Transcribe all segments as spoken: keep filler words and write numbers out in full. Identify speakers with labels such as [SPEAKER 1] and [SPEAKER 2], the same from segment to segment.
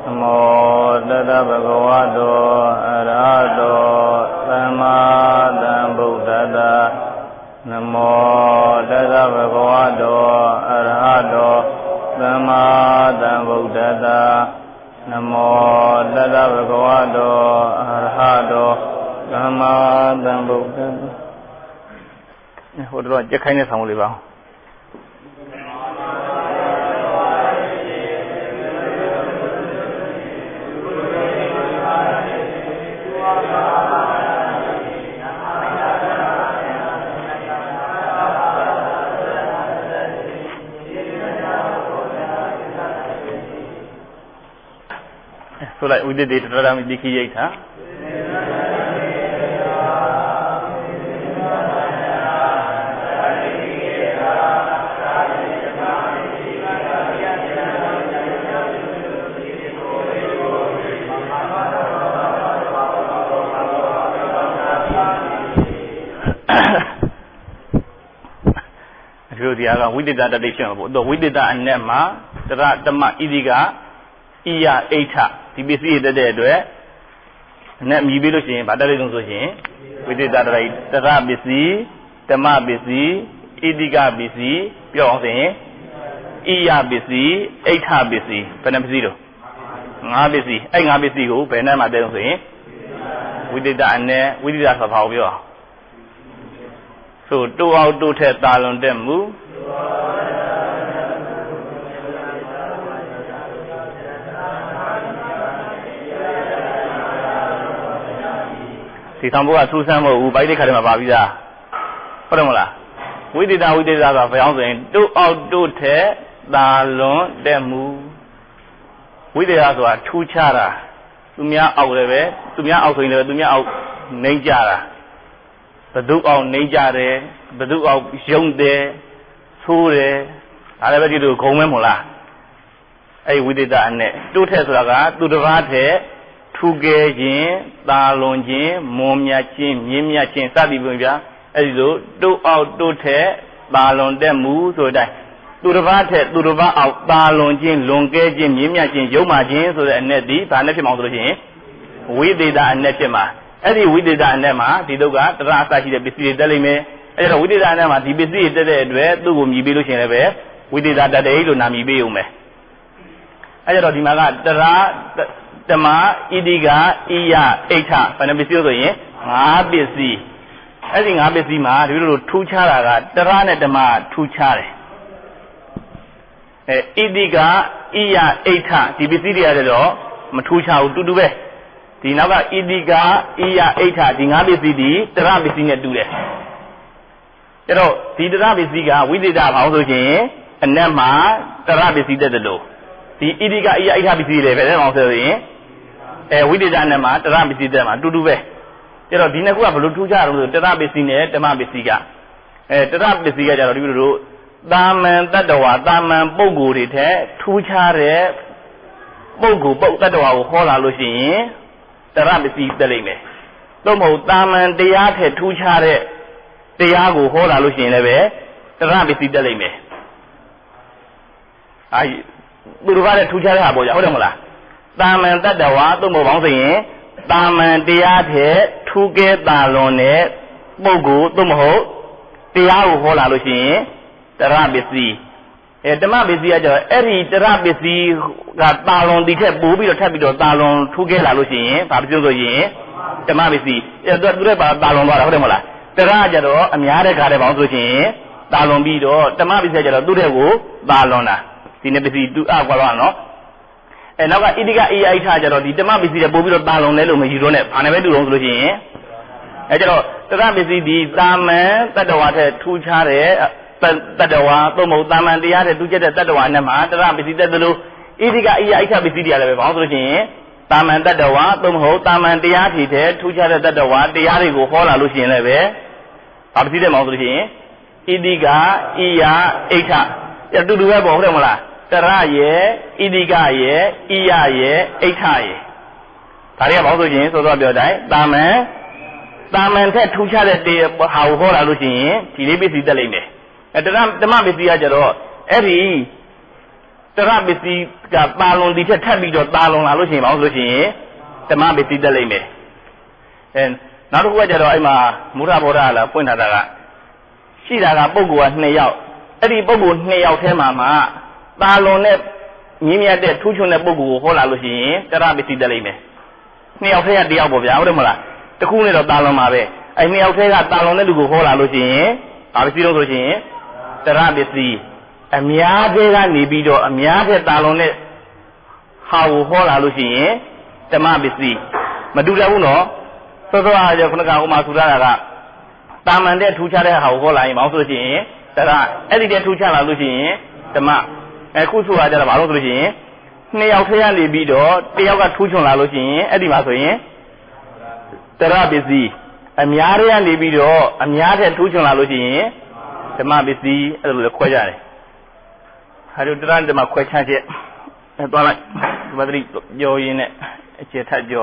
[SPEAKER 1] Namo Tassa Bhagavato Arahato Samma Sambuddhassa Namo Tassa Bhagavato Arahato Samma Sambuddhassa Namo Tassa Bhagavato Arahato Samma Sambuddhassa. Hồi đó chắc khánh xong rồi vào. So like we did it around the key huh? We did that addition. The we did that and Nema, the Ratama Idiga, Iya Eta, the B C the dead, Net Mibilusin, but that is we did that right. The Rab B C, the Ma B C, Idiga B C, Pionce, Iya B C, Eta B C, Penam Zero. Nga B C, Nga B C, who Penama Delphi. We did that and we did that of how we are. So, two out two ten talon them move. See, some boys who some who buy the Kadama Babida. Paramola. We did that, we did that of a two out two ten talon them move. We did that to two chara. To me out of it, to me out in the to me out Najara. The Duke of Najare, the Duke of Yonde, Sure, I never did to Comemola. Hey, we did that. Two Teslaga, to the Vate, two Gajin, Dalonjin, Momiachin, Yimiachin, Sadibunja, as you do out two te, Balon them move so that. To the Vate, to the Va out Dalonjin, Longajin, Yimiachin, Yomajin, so that Netty, Panachimon. We did that Netima. Eddie, we did that Nema, the Doga, the Rasta, the B C, Delime, and we did that Nema, the B C, the do Mibilusin, we did that day to Namibiume. I don't know the Ra, the Ma, Idiga, Iya, Eta, Panabisi, A B C. I think A B C Ma, you do two chara, the Ran at the Ma, two chare. Idiga, Iya, Eta, the B C, the law, Matucha, to do it. The Nava Idiga, Iya, Eta, the Nabisi, the Rabisi do that. You know, the Rabisiga, we did that also, and Nema, the Rabisi did the law. The Idiga, Iya, Eta, the also, we did that Nema, the Rabisi them, to do it. You know, the Naku, two jars, the Rabisi, the Mabisiga. The Rabisiga, you do, Daman, Tadawa, Daman, Bogu, two chare, Bogu, Bog, Tadawa, Hola Lucy. The rabbit sees the lame. Tomo Daman, they are two chare, they are go hold a lucian away, the rabbit sees the lame. I would rather two chare about Hodamola. Daman, that the water, Tomo Wang, Daman, they are two get Dalone, Bogu, Tomo, they are hold a lucian, the rabbit see. The Mabisi, every Rabisi got Balon, the tap booby or tabby or Balon, two get Lalusin, Pablo Yin, the Mabisi, the Greba Balon Waramola, the Rajado, and Yara Carabon, Balon Bido, the Mabisi, Durego, Balona, the Nebisi, do Aguano, and now Idiga E. Charger, the Mabisi, the Booby of Balon, Nelum, you don't have, I never do on Lucian. The Rabisi, the Daman, that the water, two chare. Tadawa, Tomo, Daman, the other to get a Tadawa, Nama, the Rabisi, the Lu, Idiga, Ika, Bisi, the Daman, Tadawa, Tomo, Daman, the Ati, two Jada Tadawa, the Arigo, Hola, Lucian, Absi, the Mausi, Idiga, Ia, Eta, you do have Bomola, Taraye, Idiga, Ia, Eta. Taria Mausi, so that you die, Daman, Daman, two Jada, how Hola, Lucian, Tilibisi, the lady. At the Mabisi, every တရပစ္စည်းကတာလွန်ဒီထက်ထပ်ပြီးတော့တာလွန်လာလို့ရှိရင်ဘာလို့ဆိုလို့ရှိရင်ဓမ္မပစ္စည်းတက်လိမ့်မယ်အဲနောက်တစ်ခုကကြတော့အဲ့မှာမူရဘောဓလာဖွင့်ထားတာကရှိတာကပုဂ္ဂိုလ်ကနှစ်ယောက်အဲ့ဒီပုဂ္ဂိုလ်နှစ်ယောက်ထဲမှာမှတာလွန်နဲ့မြင့်မြတ်တဲ့ထူးချွန်တဲ့ပုဂ္ဂိုလ်ကိုဟောလာလို့ရှိရင်တရပစ္စည်းတက်လိမ့်မယ်နှစ်ယောက်ထဲကတယောက်ပေါ့ဗျာဟုတ်တယ်မလားတခုနဲ့တော့တာလွန်ပါပဲအဲ့နှစ်ယောက်ထဲကတာလွန်တဲ့လူကိုဟောလာလို့ရှိရင်ဘာပစ္စည်းလို့ဆိုလို့ရှိရင်တရပစ္စည်းအများသေးကနေပြီးတော့အများတဲ့တာလွန်တဲ့ဟာကိုဟောလာလို့ရှိရင်ဓမ္မပစ္စည်းမတူတယ်ဘူးနော်စောစောအားကြောင့်ခုနကဟိုမှာထူထားတာကတာမန်တဲ့ထူခြားတဲ့ဟာကိုဟောလာရင်ဘာလို့ဆိုလို့ရှိရင်တရအဲ့ဒီတဲ့ထူခြားလာလို့ရှိရင်ဓမ္မအခုဆိုတာကြတော့ဘာလို့ဆိုလို့ရှိရင်နှစ်ယောက်ထဲကနေပြီးတော့တယောက်ကထူးချွန်လာလို့ရှိရင်အဲ့ဒီမှာဆိုရင်တရပစ္စည်းအများတွေကနေပြီးတော့အများတဲ့ထူးချွန်လာလို့ရှိရင်ဓမ္မပစ္စည်းအဲ့လိုခွဲကြတယ်ဟာတို့တရဓမ္မခွဲခြားချက်သွားလိုက်ဒီမှာတတိပြောရင်းနဲ့အခြေထပ်ပြော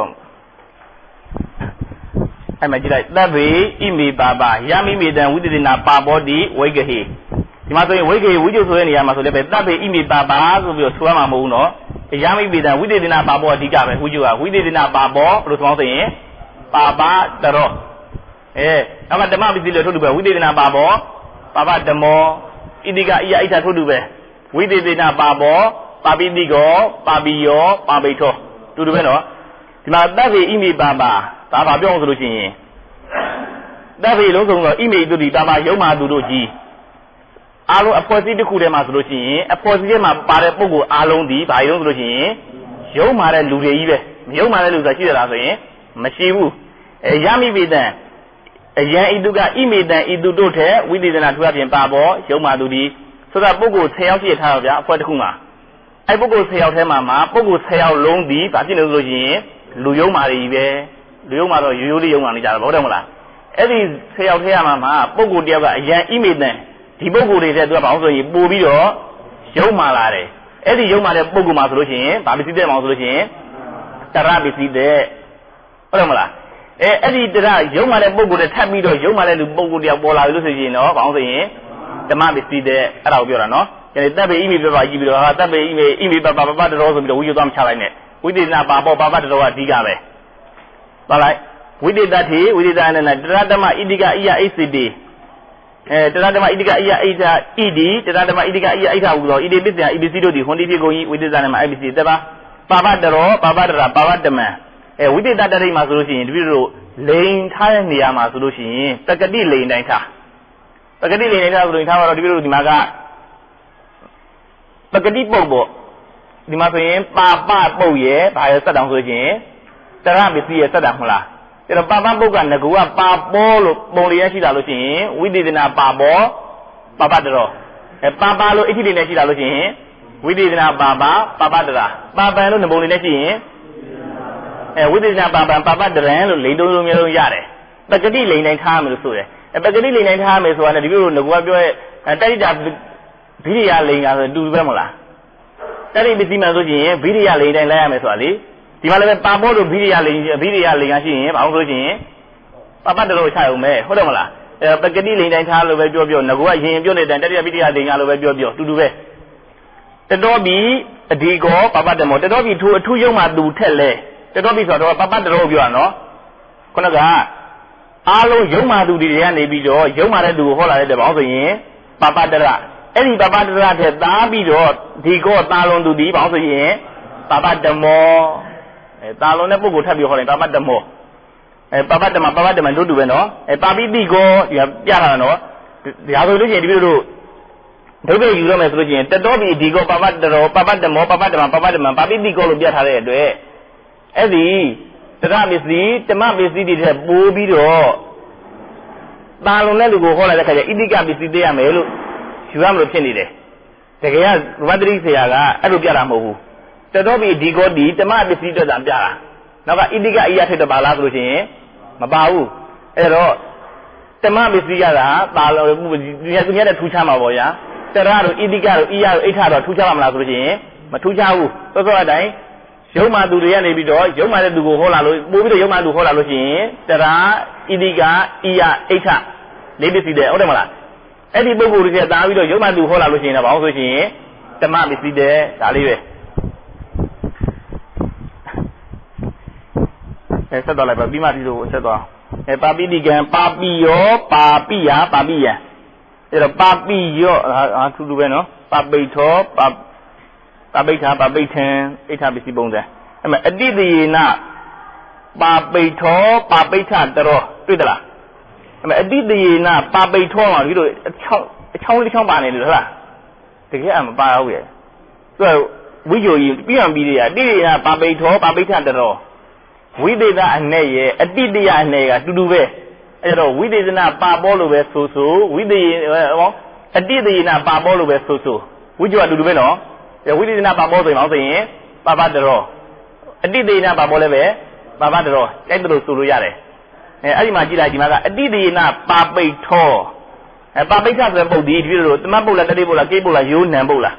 [SPEAKER 1] အဲ့မှာကြည့်လိုက်တပ်ပေဣမိပါပါယမိမေတံဝိသေနာပါပောတိဝိဂဟေဒီမှာဆိုရင်ဝိဂဟေဝိကျုဆိုတဲ့နေရာမှာဆိုလည်းပဲတပ်ပေဣမိပါပါဆိုပြီးတော့ဆိုရမှာမဟုတ်ဘူးနော်ယမိမေတံဝိသေနာပါပောအဓိကပဲဝိကျုကဝိသေနာပါပောဘယ်လိုဆိုအောင်ဆိုရင်ပါပါတရောအဲအမှဓမ္မပစ္စည်းလည်းထုတ်လို့ပဲဝိသေနာပါပောပါပဓမ္မောဣတိကဣယဣဋ္ဌထုတ်လို့ပဲဝိသေနာပါပောပါပိတိကောပါပိယောပါပိထောတူတူပဲနော်ဒီမှာတပ်ပေဣမိပါပါဒါပါပြောအောင်ဆိုလို့ရှိရင်တပ်ပေလုံးစုံတော့ဣမိတုတိပါပါယုံမာသူတို့ကြီးအားလုံးအဖွဲ့အစည်းတစ်ခုထဲမှာဆိုလို့ရှိရင်အဖွဲ့အစည်းထဲမှာပါတဲ့ပုဂ္ဂိုလ်အားလုံးဒီဘာရုံးဆိုလို့ရှိရင်ယုံမာတဲ့လူတွေကြီးပဲမယုံမာတဲ့လူဆိုတာရှိတယ်လားဆိုရင်မရှိဘူးအဲယမိပိတံအယံဣတုကဣမိတံဣတုတို့ထဲဝိသေသနာထူအပြင်ပါပေါ်ယုံမာသူဒီဆိုတာပုဂ္ဂိုလ်ဆယ်ယောက်ရှိထားတော့ဗျာအဖွဲ့တစ်ခုမှာအဲပုဂ္ဂိုလ်ဆယ်ယောက်ထဲမှာမှာပုဂ္ဂိုလ်ဆယ်ယောက်လုံးဒီဘာဖြစ်နေလို့ရှိရင်လူယုံမာတွေကြီးပဲလူယုံမာတော့ရိုးရိုးလေးယုံမာနေကြတာဟုတ်တယ်မလားအဲ့ဒီဆယ်ယောက်ထဲမှာမှာပုဂ္ဂိုလ်တယောက်ကအယံဣမိတံဒီပုဂ္ဂိုလ်တွေတဲ့သူကဘာလို့ဆိုရင်ပို့ပြီးတော့ယုံမာလာတယ်အဲ့ဒီယုံမာတဲ့ပုဂ္ဂိုလ်မှာဆိုလို့ရှိရင်ဘာပစ္စည်းတဲ့မှာဆိုလို့ရှိရင်တရပစ္စည်းတဲ့ဟုတ်တယ်မလားအဲအဲ့ဒီတရယုံမာတဲ့ပုဂ္ဂိုလ်တွေထပ်ပြီးတော့ယုံမာတဲ့လူပုဂ္ဂိုလ်တယောက်ပေါ်လာပြီလို့ဆိုရင်တော့ဘာလို့ဆိုရင်ဓမ္မပစ္စည်းတဲ့အဲ့ဒါကိုပြောတာနော်ကျန်တဲ့တပ်ပေဣမိပြပါကြည့်ပြီးတော့ဟာတပ်ပေဣမိဣမိပါပါပါတတော်ဆိုပြီးတော့ဝိယုသွားမချလိုက်နဲ့ဝိသေနာပါပေါ့ပါပါတတော်ကအဓိကပဲသွားလိုက်ဝိသေတတိဝိသေတနတရဓမ္မဣတိကဣယအိစိတိအဲတရဓမ္မဣတိကဣယအိသာဣတိတရဓမ္မဣတိကဣယအိသာဟူသောဣတိပစ္စယဣပစ္စည်းတို့သည်ဟွန်တိဖြစ်ကုန်၏ဝိသေသနမအိပစ္စည်းတပါပါပတရောပါပတရာပါပတမံအဲဝိသေတတရိမှာဆိုလို့ရှိရင်တပည့်တို့လိန်ထားတဲ့နေရာမှာဆိုလို့ရှိရင်ပကတိလိန်တိုင်းထားပကတိလိန်တိုင်းထားဆိုလို့ထားတော့တပည့်တို့ဒီမှာကပကတိပုတ်ပေါ့ဒီမှာဆိုရင်ပါပပုတ်ရဲ့ဘာရဲ့စက်တောင်ဆိုရင်တရပစ္စည်းရဲ့စက်တောင်မလားအဲ့တော့ပါပပုတ်ကငကူကပါပေါ်လို့ပုံလေးရရှိတာလို့ရှိရင်ဝိသေသနာပါပေါ်ပါပတရောအဲပါပါလို့အဋ္ဌိလေးနဲ့ရှိတာလို့ရှိရင်ဝိသေသနာပါပါပါပတရာပါပန်လို့ငပုံလေးနဲ့ရှိရင်အဲဝိသေသနာပါပန်ပါပတရံလို့လိန်တုံးလုံးမျိုးလုံးရတယ်ပကတိလိန်တိုင်းထားမယ်လို့ဆိုတယ်အဲပကတိလိန်တိုင်းထားမယ်ဆိုတာနဲ့ဒီလိုငကူကပြောရဲ့တိုက်တာဗိရိယလိန်ကဆိုတူပဲမလားတတိပစ္စည်းမှဆိုရင်ဗိရိယလိန်တိုင်းလိုက်ရမယ်ဆိုတာလေဒီမှာလည်းပဲပါပေါ်လို့ဗိရိယလိန်ဗိရိယလိန်ကရှိရင်ဘာလို့ဆိုလို့ရှိရင်ပပတ္တလို့ချရုံပဲဟုတ်တယ်မလားအဲပကတိလိန်တိုင်းထားလို့ပဲပြောပြောငကူကရင်ပြောနေတဲ့တတိယဗိရိယလိန်ကလို့ပဲပြောပြောတူတူပဲတတော်ပြီအဒီကောပပတ္တမောတတော်ပြီထိုအထူးယုံမှသူထက်လဲတတော်ပြီဆိုတော့ပပတ္တလို့ပြောရနော်ခုနကအားလုံးယုံမှသူတွေကနေပြီးတော့ယုံမှတဲ့သူကိုဟောလာတဲ့ဘာလို့ဆိုရင်ပပတ္တရအဲ့ဒီပပတ္တရထက်သားပြီးတော့ဒီကောသားလုံးသူဒီဘာလို့ဆိုရင်ပပတ္တမောအဲသားလုံးတဲ့ပုဂ္ဂိုလ်ထပ်ပြီးဟောတယ်ပပတ္တမောအဲပပတ္တမပပတ္တမတို့တူပဲနော်အဲပါပိတိကောဒီပြတာနော်ဒါဆိုလို့ရှိရင်ဒီလိုတို့ဒုက္ခယူရမယ်ဆိုလို့ရှိရင်တတော်ပြီဒီကောပပတ္တရောပပတ္တမောပပတ္တမပပတ္တမပါပိတိကောလို့ပြထားတဲ့အတွက်အဲ့ဒီတရပစ္စည်းဓမ္မပစ္စည်းတွေထက်ပိုးပြီးတော့သားလုံးတဲ့လူကိုဟောလာတဲ့ခါကျဣတိကပစ္စည်းသိရမယ်လို့ယူရမလို့ဖြစ်နေတယ်တကယ်ကဝတ္တိဆရာကအဲ့လိုပြတာမဟုတ်ဘူးတတော်ပြီဒီကောဒီဓမ္မပစ္စည်းတွေသာပြတာနောက်ကဣတိကအယထိတ်တပါလားဆိုလို့ရှိရင်မပါဘူးအဲ့တော့ဓမ္မပစ္စည်းကသာပါလို့ဒီရသူများတဲ့ထူးခြားမှာပေါ့ဗျာတရတို့ဣတိကတို့ဣယတို့အိဋ္ဌတို့ထူးခြားမှာမလားဆိုလို့ရှိရင်မထူးခြားဘူးသောသောအတိုင်းယုံမှသူတွေကနေပြီးတော့ယုံမှတဲ့သူကိုဟောလာလို့ပို့ပြီးတော့ယုံမှသူဟောလာလို့ရှိရင်တရဣတိကဣယအိဋ္ဌလေးပစ္စည်းတဲ့ဟုတ်တယ်မလားအဲ့ဒီပုဂ္ဂိုလ်တွေကတားပြီးတော့ယုံမှသူဟောလာလို့ရှိရင်တော့ဘာလို့ဆိုရှင်ဓဓမ္မပစ္စည်းတဲ့ဒါလေးပဲအဲဆက်သွားလိုက်ပါပြီးမှဒီလိုဆက်သွားအဲပါပိတိကံပါပိယောပါပိယပါပိယံအဲ့တော့ပါပိယောဟာထူးထူးပဲနော်ပါပိထောပါပါပိထာပါပိထံအိဋ္ဌပစ္စည်းပုံစံအဲ့မဲ့အတိတယေနပါပိထောပါပိထတရောတွေ့သလားအဲ့မဲ့အတိတယေနပါပိထောမှာဒီလိုအချောင်းအချောင်းလေးချောင်းပါနေလို့ဟုတ်လားတကယ်အမပါဘူးရဲ့သူကဝိဇ္ဇိုကြီးပြီးအောင်ပြီးရအတိတယေနပါပိထောပါပိထတရောဝိသေသအနဲ့ရဲ့အတိတယအနဲ့ကတူတူပဲအဲ့တော့ဝိသေသနာပါပေါ်လို့ပဲဆိုဆိုဝိသေဟောအတိတယေနပါပေါ်လို့ပဲဆိုဆိုဝိဇ္ဇိုကတူတူပဲနော်ဝိသေသနာပါပေါ်ဆိုရင်အောင်ဆိုရင်ပါပတရောအတိတယေနပါပေါ်လည်းပဲပါပတရောတိုက်တယ်လို့ဆိုလို့ရတယ်အဲအဲ့ဒီမှာကြည့်လိုက်ဒီမှာကအတိတယေနပါပိတ်ထောအဲပါပိတ်ထဆိုတဲ့ပုတ်ဒီဒီလိုတမတ်ပုတ်လားတတိပုတ်လားကိပုတ်လားရိုးနံပုတ်လား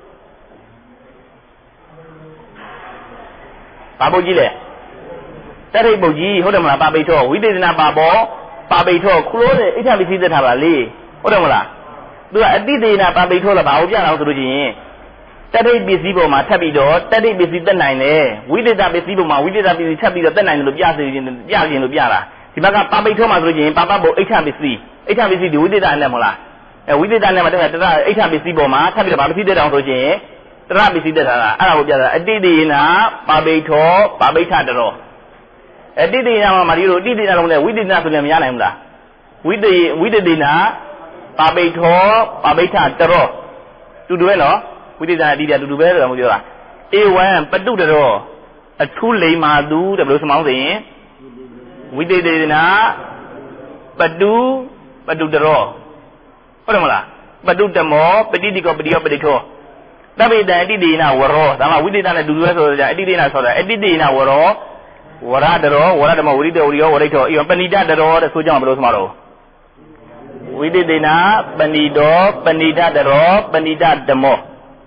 [SPEAKER 1] ပါပုတ်ကြီးလေတရိပ်ပုတ်ကြီးဟုတ်တယ်မလားပါပိတ်ထောဝိသေသနာပါပေါ်ပါပိတ်ထောခလို့တဲ့အိဋ္ဌပစ္စည်းသက်ထားပါလေဟုတ်တယ်မလားသူကအတိတယေနပါပိတ်ထောလားဘာလို့ပြအောင်ဆိုလို့ရှိရင်တတိပစ္စည်းပေါ်မှာထပ်ပြီးတော့တတိပစ္စည်းတက်နိုင်တယ်ဝိသေသပစ္စည်းပေါ်မှာဝိသေသပစ္စည်းထပ်ပြီးတော့တက်နိုင်တယ်လို့ပြစေခြင်းပြခြင်းလို့ပြတာဒီဘက်ကပါပိတ်ထောမှာဆိုလို့ရှိရင်ပါပဘုတ်အိဋ္ဌပစ္စည်းအိဋ္ဌပစ္စည်းဒီဝိသေသနဲ့မဟုတ်လားအဲဝိသေသနဲ့မှာတခါတရအိဋ္ဌပစ္စည်းပေါ်မှာထပ်ပြီးတော့ဗာပစ္စည်းတက်အောင်ဆိုရှင်တရပစ္စည်းတက်တာအဲ့ဒါကိုပြတာအတိတယေနပါပိတ်ထောပါပိဋ္ဌတရောအတိတယေနမှာမာဒီလိုအတိတယေနလုံးနဲ့ဝိသေသဆိုလည်းမရနိုင်ဘူးလားဝိသေဝိသေသေနပါပိတ်ထောပါပိဋ္ဌတရောတူတူပဲနော်ဝိသေသအတိတတူတူပဲလို့ပြောတာအေဝံပတုတရောအထူးလိမ္မာသူတဲ့ဘယ်လိုစမောင်းဆိုရင်ဝိသေသေနာပတုပတုတရောဟုတ်တယ်မလားပတုတမောပတိတိကောပတိယောပတိထောတပိတံအတိတေနဝရောဒါမှဝိသေသနဲ့တူတူပဲဆိုတော့အတိတေနဆိုတာအတိတေနဝရောဝရတရောဝရတမောဝိသေဝရိယောဝရိထောအေဝံပဏိတတရောတဲ့ဆိုကြအောင်ဘယ်လိုစမောင်းတော့ဝိသေသေနာပဏိတောပဏိတတရောပဏိတဓမ္မော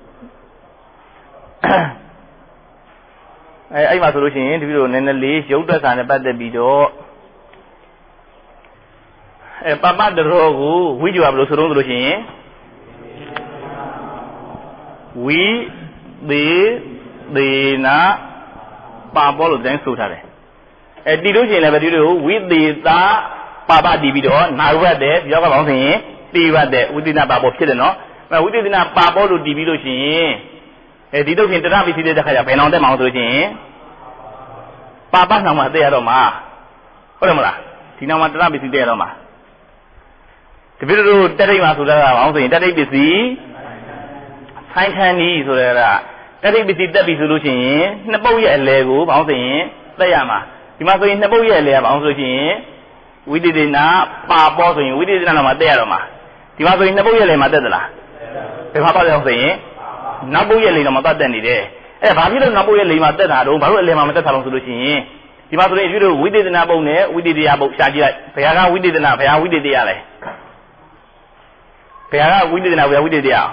[SPEAKER 1] အဲအဲ့မှာဆိုလို့ရှိရင်ဒီလိုနည်းနည်းလေးရုပ်သက်စာနဲ့ပတ်သက်ပြီးတော့အဲပပတရောကိုဝိဇ္ဇာဘယ်လိုဆိုတော့ဆိုလို့ရှိရင်ဝိသေသေနာပါပေါ်လို့တိုင်းဆိုထားတယ်အဲတီလို့ရှိရင်လည်းပဲဒီလိုဝိသေသာပါပတီးပြီးတော့နာရုပ်တဲ့ပြောကပေါင်းဆိုရင်တီးရတဲ့ဝိသေနာပါပေါ်ဖြစ်တယ်နော်အဲဝိသေနာပါပေါ်လို့တီးပြီးလို့ရှိရင်အဲဒီတော့ဖြင့်တရပစ္စည်းတဲ့ခါကျဘယ်နောင်တက်မအောင်ဆိုလို့ရှိရင်ပါပနောင်မှာတက်ရတော့မှာဟုတ်တယ်မလားဒီနောင်မှာတရပစ္စည်းတက်ရတော့မှာတပည့်တို့တရိပ်မှာဆိုတာကဘာအောင်ဆိုရင်တရိပ်ပစ္စည်းဆိုင်ခန်းကြီးဆိုတဲ့ကတရိပ်ပစ္စည်းတက်ပြီဆိုလို့ရှိရင်နှစ်ပုတ်ရဲ့အလဲကိုဘာအောင်ဆိုရင်တက်ရမှာဒီမှာဆိုရင်နှစ်ပုတ်ရဲ့အလဲကဘာအောင်ဆိုလို့ရှိရင်ဝိသေသေနာပါပေါ်ဆိုရင်ဝိသေသေနာမှာတက်ရတော့မှာဒီမှာဆိုရင်နှစ်ပုတ်ရဲ့အလဲမှာတက်သလားဘယ်မှာပေါ့လဲဆိုရင်နောက်ပုတ်ရဲ့လိမ်တော့မတက်နေတယ်အဲဘာဖြစ်လို့နောက်ပုတ်ရဲ့လိမ်မှာတက်တာတော့ဘာလို့အလယ်မှာမတက်တာလို့ဆိုလို့ရှိရင်ဒီမှာဆိုရင်ဒီလိုဝိသေသနာပုံနဲ့ဝိသေသယပုံရှာကြည့်လိုက်ဘယ်ဟာကဝိသေသနာဘယ်ဟာဝိသေသယလဲဘယ်ဟာကဝိသေသနာဘယ်ဟာဝိသေသယ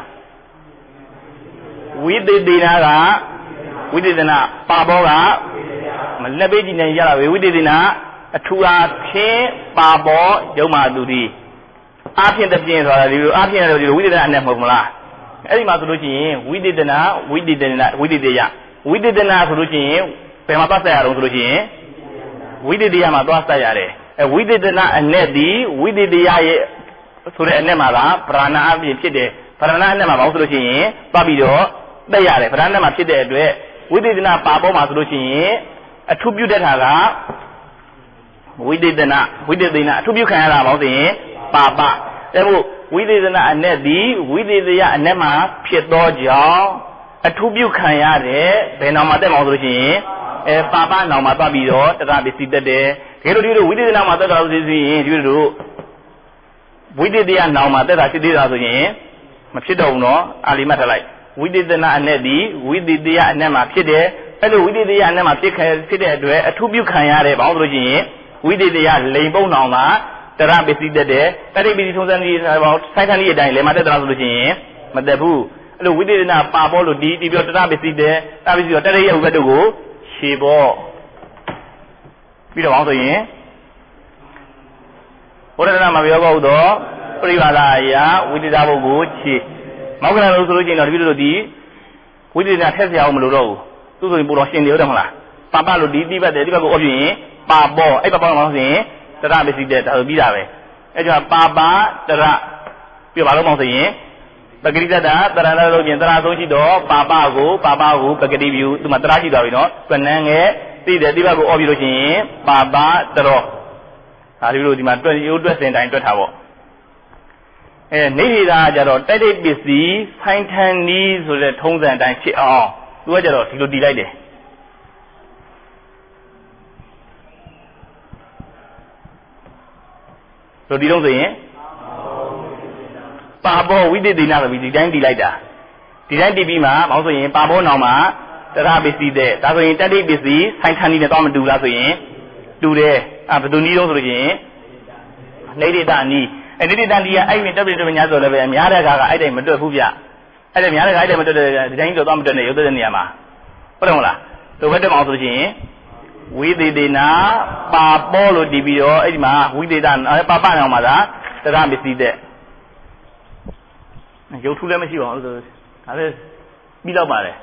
[SPEAKER 1] ဝိသေသေနာကဝိသေသနာပါဘောကမလက်ပေးကြည့်နေရတာပဲဝိသေသနာအထူအားဖြင့်ပါဘောရုံမာသူဒီအားဖြင့်တပြင်းဆိုတာဒီလိုအားဖြင့်လည်းဒီလိုဝိသေသနာအနဲ့မဟုတ်မလားအဲ့ဒီမှာဆိုလို့ရှိရင်ဝိသေသနာဝိသေသနာဝိသေသယဝိသေသနာဆိုလို့ရှိရင်ဘယ်မှာသွားဆက်ရအောင်ဆိုလို့ရှိရင်ဝိသေသယမှာသွားဆက်ရတယ်အဲဝိသေသနာအနဲ့ဒီဝိသေသယရဲ့ဆိုတဲ့အနဲ့မှာကဗရဏအပြင်ဖြစ်တယ်ဗရဏအနဲ့မှာဘာလို့ဆိုလို့ရှိရင်သွားပြီးတော့တက်ရတယ်ဗရဏအနဲ့မှာဖြစ်တဲ့အတွက်ဝိသေသနာပါပေါ်မှာဆိုလို့ရှိရင်အထုပြုတတ်တာကဝိသေသနာဝိသေသနာအထုပြုခံရတာဘာလို့ဆိုရင်ပါပအဲမို့ဝိသေသနာအနဲ့ဒီဝိသေသယအနဲ့မှာဖြစ်သောကြောင့်အထုပြုခံရတဲ့ဘယ်နောင်မှာတက်မှာဆိုလို့ရှိရင်အဲပါပနောင်မှာသွားပြီးတော့တရပစ္စည်းတက်တယ်တကယ်လို့ဒီလိုဝိသေသနာမှာတက်တာဆိုရင်ဒီလိုဝိသေသယနောင်မှာတက်တာဖြစ်သေးတာဆိုရင်မဖြစ်တော့ဘူးနော်အာလီမှတ်ထားလိုက်ဝိသေသနာအနဲ့ဒီဝိသေသယအနဲ့မှာဖြစ်တယ်အဲ့လိုဝိသေသယအနဲ့မှာဖြစ်ခဲ့ဖြစ်တဲ့အတွက်အထုပြုခံရတယ်ဘာလို့ဆိုလို့ရှိရင်ဝိသေသယလိန်ပုံနောင်မှာတရပစ္စည်းတက်တယ်တရိပ်ပစ္စည်းထုံးစံကြီးဆိုင်ခန်းကြီးအတိုင်းလည်းမတက်တာဆိုလို့ရှိရင်မတက်ဘူးအဲ့လိုဝိသေသနာပါပေါ်လို့ဒီဒီပြောတရပစ္စည်းတဲ့တရပစ္စည်းတော့တရိပ်ရဲ့ဥပ္ပတ္တုကိုရှေပေါ်ပြီးတော့အောင်ဆိုရင်ဘုရားနာမှာပြောကောက်တော့ပရိပါဒာယဝိသေသဘုတ်ကိုခြေမောက္ခဏလို့ဆိုလို့ချင်းတော့ဒီလိုလိုဒီဝိသေသနာထက်စရာမလိုတော့ဘူးသူဆိုရင်ပို့တော့ရှင်နေဟုတ်တယ်မလားပါပလို့ဒီတိပတ်တယ်တိပတ်ကိုအော်ပြရင်ပါပေါ်အဲ့ပါပေါ်မှာဆိုရင်တရပစ္စည်းတဲ့ဒါဆိုပြီးတာပဲအဲ့ကြောင့်ပါပတရပြပါလို့မောင်းဆိုရင်ပဂတိတ္တတရဏလို့ပြင်တရာဆုံးရှိတော့ပါပကိုပါပကိုပဂတိပြုသူမှတရာရှိသွားပြီနော်တွနန်းငယ်သိတယ်တိပတ်ကိုအော်ပြလို့ရှိရင်ပါပတရောဒါဒီလိုဒီမှာတွက်ရိုးတွက်စင်တိုင်းတွက်ထားပေါ့အဲနေရတာကြတော့တိုက်တိုက်ပစ္စည်းဖိုင်ထန်နီးဆိုတဲ့ထုံးစံအတိုင်းဖြစ်အောင်သူကကြတော့ဒီလိုတည်လိုက်တယ်ဆိုဒီတော့ဆိုရင်ပါဘောဝိသေသနာဆိုပြီးဒီတိုင်းတည်လိုက်တာဒီတိုင်းတည်ပြီးမှမောင်းဆိုရင်ပါဘောနောင်မှာတရပစ္စည်းတဲ့ဒါဆိုရင်တိုက်တိုက်ပစ္စည်းဖိုင်ထန်နီးနဲ့တော့မတူလားဆိုရင်တူတယ်အဲဘယ်သူနည်းတော့ဆိုလို့ရှိရင်နေရတာနီးအဲ့ဒီတန်တီးကအဲ့ဒီတက်ပြတပညာဆိုလည်းပဲအများတဲ့ခါကအဲ့တိုင်းမတွက်ဘူးဗျအဲ့ဒါများတဲ့ခါအဲ့တိုင်းမတွက်တဲ့ဒီတိုင်းတော့တော့မတွက်နဲ့ရုပ်တဲ့နေရာမှာဟုတ်တယ်မလားသူဘက်တက်အောင်ဆိုရင်ဝိသေသေနာပါပေါ်လို့တည်ပြီးတော့အဲ့ဒီမှာဝိသေသပါပနောင်မှာသာတရမစ္စည်းတဲ့ရုပ်ထူးလည်းမရှိပါဘူးဆိုဒါလည်းပြီးတော့ပါတယ်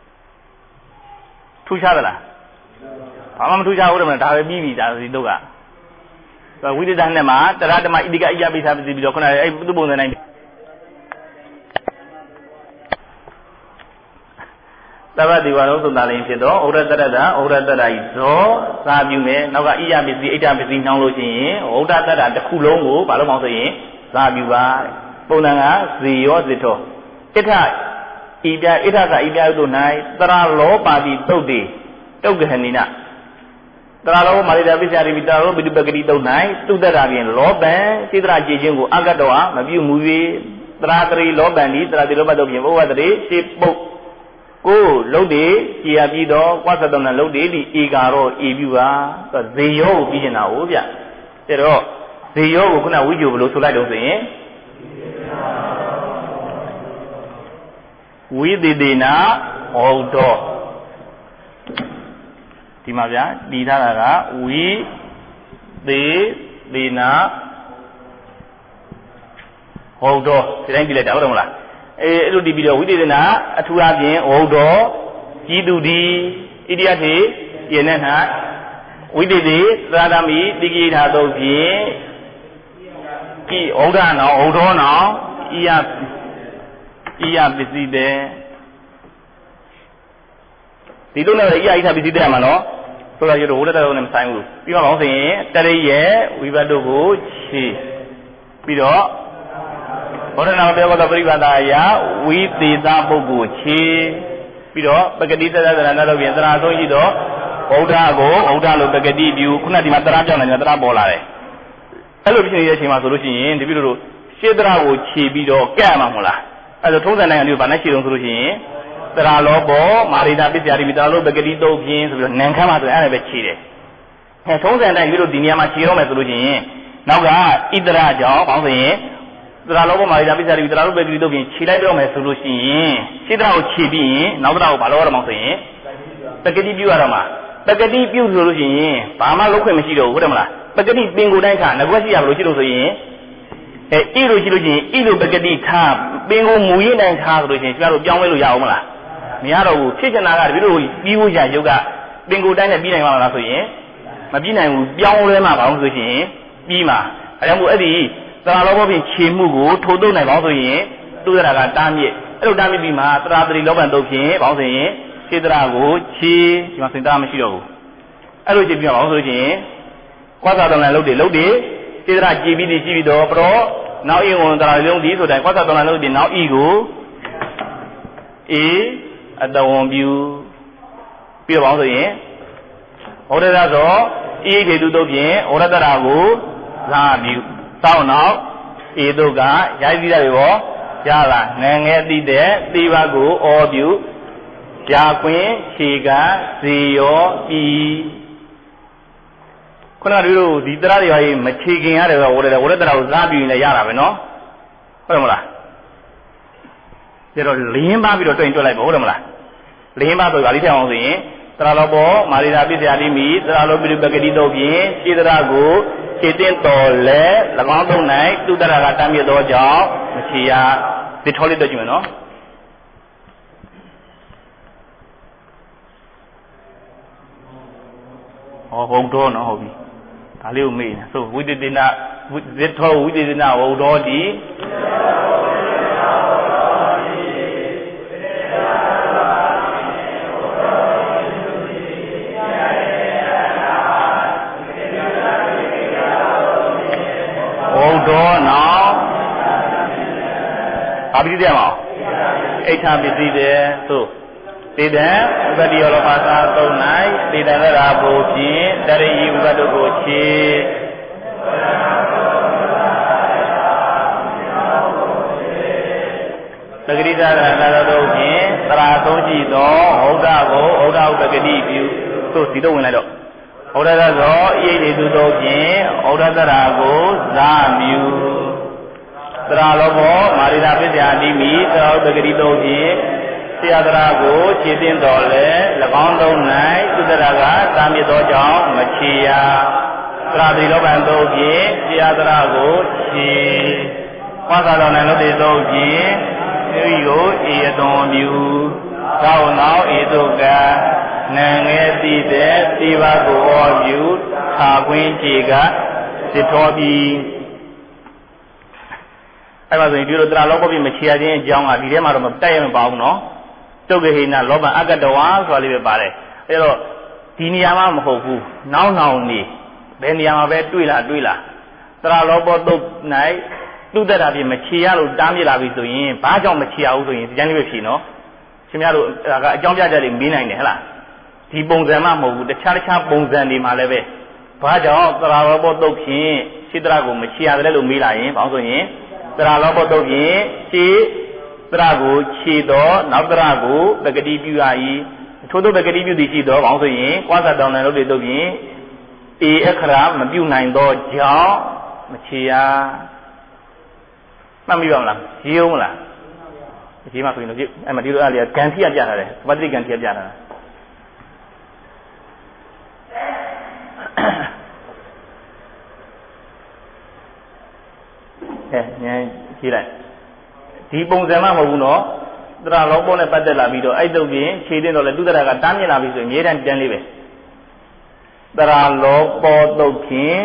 [SPEAKER 1] ထူးခြားသလားဘာမှမထူးခြားဘူးတယ်မလားဒါပဲပြီးပြီဒါဒီတော့ကဝိသေသနဲ့မှာတရဓမ္မဣတိကအယပိသာပစီပြီးတော့ခုနကအဲ့သူ့ပုံစံတိုင်းသဗ္ဗတိဝါလုံးသုံးတာလည်းဖြစ်တော့ဩရတရတဩရတရဤဇောသာပြုမယ်နောက်ကဣယပစ္စည်းဣဋ္ဌပစ္စည်းနှောင်းလို့ရှိရင်ဩဒတရတစ်ခုလုံးကိုဘာလို့မောင်းဆိုရင်သာပြုပါပုံစံကဇေယောဇေထောဣဋ္ဌဤပြဣဋ္ဌကဤပြတို့၌တရလောပါတိတုတ်တိတုတ်ကဟဏိနတရာလောမာရိတာပိစ္ဆာရိပိတာရောပိတုပကတိတုတ်၌သူတရာဖြင့်လောပံစေတရာကြည်ခြင်းကိုအကတ္တဝမပြုမူ၍တရာတရီလောပံဤတရာတိလောပတုတ်ဖြင့်ဘဝတရေရှေပုတ်ကိုလုံးတည်ကြည်ရပြီးတော့ကွာသတ္တနာလုံးတည်ဒီဧကာရောဧပြုပါဇေယောကိုပြီးနေတာဟုတ်ဗျအဲ့တော့ဇေယောကိုခုနဝိဇ္ဇိုဘလို့ဆိုလိုက်တော့ဆိုရင်ဝိသေသေနာဟောတော်ဒီမှာဗျာတည်ထားတာကဝိသေသေနာဟောတော်ဒီတိုင်းကြည့်လိုက်တာဟုတ်တယ်မလားအဲအဲ့လိုတည်ပြီးတော့ဝိသေသေနာအထူးအပြင်ဟောတော်ကြီးသူဒီဣတိယထေယေနနာဝိသေသေသရဒမိတိကိထာတို့ဖြင့်ဤဩဒနောဩဒောနောဤယဤယပစ္စည်းတဲ့ဒီလိုနဲ့ဣယဣဋ္ဌပစ္စည်းတဲ့မှာနော်ဆိုတော့ရတော့ဝိတ္တတော်နဲ့မဆိုင်ဘူးပြီးတော့ဘောင်းဆိုရင်တရိရဲ့ဝိဘတ်တို့ကိုခြေပြီးတော့ဘောဓနာပြောကတော့ပရိပါဒာယဝိသေသပုဂ္ဂိုလ်ခြေပြီးတော့ပဂတိသတ္တသရဏတို့ပြင်သရာဆုံးရှိတော့ဗုဒ္ဓကိုဗုဒ္ဓလို့ပဂတိပြုခုနဒီမှာသရပြောင်းနေတယ်သရပေါ်လာတယ်အဲ့လိုဖြစ်နေတဲ့အချိန်မှာဆိုလို့ရှိရင်ဒီပြလို့ရှေးသရကိုခြေပြီးတော့ကဲ့မှာမဟုတ်လားအဲ့ဒါထုံးစံနိုင်ငံမျိုးဗာနဲ့ခြေလုံးဆိုလို့ရှိရင်တရာလောဘောမာရိတာပစ္စယရိမိတာလို့ပဂတိတုတ်ပြင်းဆိုပြီးတော့နန်ခမ်းမှာဆိုရင်အဲ့ဒါပဲခြေတယ်အဲထုံးစံတိုင်းမျိုးတို့ဒီနေရာမှာခြေတော့မယ်ဆိုလို့ရှိရင်နောက်ကဣတရကြောင့်ဘောင်းဆိုရင်တရာလောဘောမာရိတာပစ္စယရိမိတာလို့ပဂတိတုတ်ပြင်းခြေလိုက်တော့မယ်ဆိုလို့ရှိရင်ရှေးတရာကိုခြေပြီးရင်နောက်တရာကိုဘာလို့ရတော့မှဆိုရင်ပဂတိပြုရတော့မှာပဂတိပြုဆိုလို့ရှိရင်ဘာမှလုပ်ခွင့်မရှိတော့ဘူးဟုတ်တယ်မလားပဂတိပင်ကိုယ်တိုင်းခါငကွက်ရှိရမလို့ရှိလို့ဆိုရင်အဲဣလို့ရှိလို့ရှိရင်ဣလို့ပဂတိထားပင်ကိုမူရင်းတိုင်းထားဆိုလို့ရှိရင်ကျမတို့ပြောင်းလဲလို့ရအောင်မလားမရတော့ဘူးဖြစ်ချင်တာကတပည့်တို့ပြီးဖို့ရရုပ်ကပင်ကိုယ်တိုင်းနဲ့ပြီးနိုင်မှာလားဆိုရင်မပြီးနိုင်ဘူးပြောင်းလဲမှာဘာလို့ဆိုရှင်ပြီးမှာအဲကြောင့်မို့အဲ့ဒီသရလောဘဖြင့်ခြေမှုကိုထိုးတုံနိုင်ပါဆိုရင်သူရတာကတားမြစ်အဲ့လိုတားမြစ်ပြီးမှသရတရီလောဘတုတ်ဖြင့်ဘာလို့ဆိုရင်ခြေတရာကိုခြေဒီမှာစင်တာမရှိတော့ဘူးအဲ့လိုကြည့်ပြီးတော့ဘာလို့ဆိုရင်ကွာသာတော်လန်လုတ်တွေလုတ်တွေခြေတရာကြည်ပြီးတည်ရှိပြီးတော့ပရောနောက်ဤဝန်တရာလုံးဒီဆိုတိုင်းကွာသာတော်လန်လုတ်တွေနောက်ဤကိုအေအတဝံပြုပြီးတော့ဘာလို့ဆိုရင်ဩရဒသောဤထေတုတို့ဖြင့်ဩရတရာကိုသာပြုတောင်းနောက်ဤတို့ကရိုက်ပြီးတယ်ရောရလာငငယ်တိတဲ့တိဘကိုဩပြုပြာကွင်းခြေကဇေယောဤခုနကတို့ဒီတရားတွေဟာမခြေခင်ရတယ်ဆိုဝရဒဝရတရာကိုသာပြုရင်လည်းရတာပဲနော်ဟုတ်တယ်မလားကျတော့လင်းပါပြီးတော့တွင်တွက်လိုက်ပါဟုတ်တယ်မလားလင်းပါဆိုပါလိမ့်ထအောင်ဆိုရင်တရာလောဘောမာရိတာပိစ္ဆာတိမိတရာလောပိပဂတိတို့ဖြင့်ခြေတရာကိုခြေတင်တော်လဲ၎င်းသုံး၌သူတရာကတမ်းမြစ်သောကြောင့်မခြေရဒီထောလေးတော့ကြည့်မယ်နော်ဟောဟုတ်တော့နော်ဟုတ်ပြီဒါလေးကိုမေ့နေဆိုဝိသေသနာဝိထောဝိသေသနာဟုတ်တော့ဒီတော့နော်ဘာပစ္စည်းတယ်မအောင်အိဋ္ဌပစ္စည်းတယ်သို့တေတံဥပတိယောလောပါသာသုံး၌တေတံရတာဘုဖြင့်တရိယဥပတုကိုချေသဂရိတရဏတို့ဖြင့်သရာသုံးကြည့်သောဩဒကိုဩဒဥပဂတိပြုသို့စီတော့ဝင်လိုက်တော့ဩဒသသောဣရိတုတို့ဖြင့်ဩဒသရာကိုဇာမြူသရာလောဘောမာရိတာပစ္စယတိမိသောဥပဂတိတို့ဖြင့်ဆရာသရာကိုခြေတင်တော်လဲ၎င်းသုံး၌သုတရာကတာမြစ်သောကြောင့်မချေရသရာတိလောဘံတို့ဖြင့်ဆရာသရာကိုခြေဝါသာတော်၌လို့တေတို့ဖြင့်ဤကိုဤအသွန်မြူသောနောက်ဤသို့ကနံငယ်တည်တဲ့တိဘကိုဩပြုခါခွင်းခြေကစစ်တော်ပြီးအဲ့ပါဆိုရင်ဒီလိုတရာလောဘပြီးမချေရခြင်းအကြောင်းကဒီထဲမှာတော့မတက်ရမပါဘူးနော်တုတ်ကဟိနလောဘအကတဝါဆိုတာလေးပဲပါတယ်အဲ့တော့ဒီနေရာမှာမဟုတ်ဘူးနောက်နောက်နေဘယ်နေရာမှာပဲတွေ့လာတွေ့လာတရာလောဘတုတ်၌လူတက်တာပြီးမချေရလို့တားမြစ်လာပြီဆိုရင်ဘာကြောင့်မချေရဘူးဆိုရင်ဒီကျမ်းလေးပဲဖြေနော်ရှင်များတို့ဒါကအကြောင်းပြချက်တွေမေးနိုင်တယ်ဟဲ့လားဒီပုံစံမှမဟုတ်ဘူးတခြားတခြားပုံစံတွေမှာလည်းပဲဘာကြောင့်သရာလောဘတုတ်ဖြင့်စိတ္တရကိုမချေရတယ်လို့မေးလာရင်ဘာလို့ဆိုရင်သရာလောဘတုတ်ဖြင့်ခြေသရကိုခြေတော်နောက်သရကိုပဂတိပြုရ၏ထို့သောပဂတိပြုသည်ရှိတော်ဘာလို့ဆိုရင်ကွာသတောင်းတယ်လို့တွေတုတ်ဖြင့်အေအခရာမပြုနိုင်သောကြောင့်မချေရမှတ်မိပါမလားရေးအောင်မလားရေးမှဆိုရင်တော့အဲ့မှာဒီလိုအားလေးကဂန်တိရပြထားတယ်ပတ္တိဂန်တိရပြထားတာအဲညံကြည့်လိုက်ဒီပုံစံမှမဟုတ်ဘူးနော်သရလောဘောနဲ့ပတ်သက်လာပြီးတော့အဲ့တုပ်ပြင်ခြေတင်တော့လေသူတရကတားမြင်လာပြီဆိုရင်အမြဲတမ်းပြန်လေးပဲသရလောဘောတုပ်ဖြင့်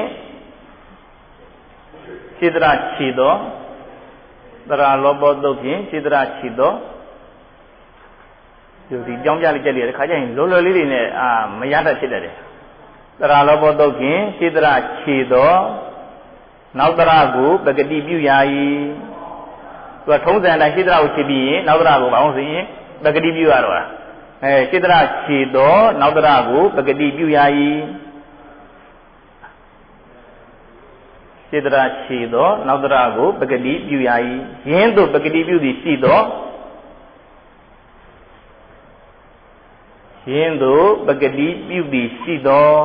[SPEAKER 1] ခြေတရခြေတော့သရလောဘောတုပ်ဖြင့်ခြေတရခြေတော့ဒီဒီကြောင်းပြလေးကြက်လေးတခါကျရင်လောလောလေးတွေနဲ့အာမရတတ်ဖြစ်တတ်တယ်သရလောဘောတုပ်ဖြင့်ခြေတရခြေတော့နောက်သရကိုပဂတိပြုရာ၏သူကထုံးစံတိုင်းစိတ္တရာကိုခြေပြီးရင်နောက်သရကိုဘာလို့ဆိုရင်ပဂတိပြုရတော့လားအဲစိတ္တရာခြေတော့နောက်သရကိုပဂတိပြုရ၏စိတ္တရာခြေတော့နောက်သရကိုပဂတိပြုရ၏ယင်းတို့ပဂတိပြုသည်ရှိတော့ယင်းတို့ပဂတိပြုသည်ရှိတော့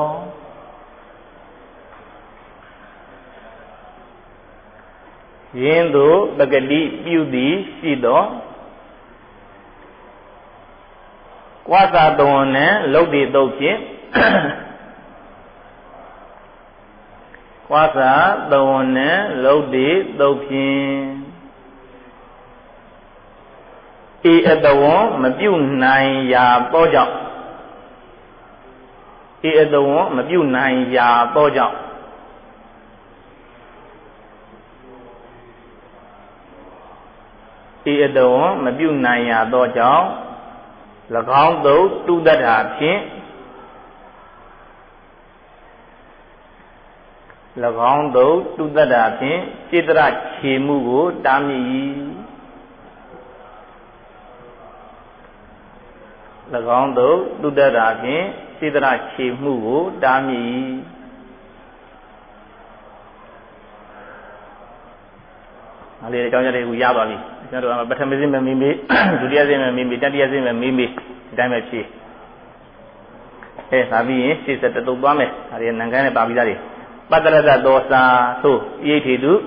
[SPEAKER 1] ယင်းတို့ပဂတိပြုသည်ရှိသောကွာသာတဝံနဲ့လုတ်တိတုတ်ဖြင့်ကွာသာတဝံနဲ့လုတ်တိတုတ်ဖြင့်ဤအတဝံမပြုနိုင်ရာသောကြောင့်ဤအတဝံမပြုနိုင်ရာသောကြောင့်ဤအတဝံမပြုနိုင်ရသောကြောင့်၎င်းသို့တုတ္တရာဖြင့်၎င်းသို့တုတ္တရာဖြင့်စိတ္တရခြေမှုကိုတားမြစ်၏၎င်းသို့တုတ္တရာဖြင့်စိတ္တရခြေမှုကိုတားမြစ်၏အဲ့ဒီအကြောင်းအရာတွေကိုရသွားပြီကျွန်တော်တို့ပထမစဉ်မမေးမေးဒုတိယစဉ်မမေးမေးတတိယစဉ်မမေးမေးဒီတိုင်းပဲဖြေအဲဒါပြီးရင်ရှေ့ဆက်တုပ်သွားမယ်ဒါတွေနံကန်းနဲ့ပါပြီးသားတွေပတ္တရတသောစာသို့ဣဋ္ဌိတု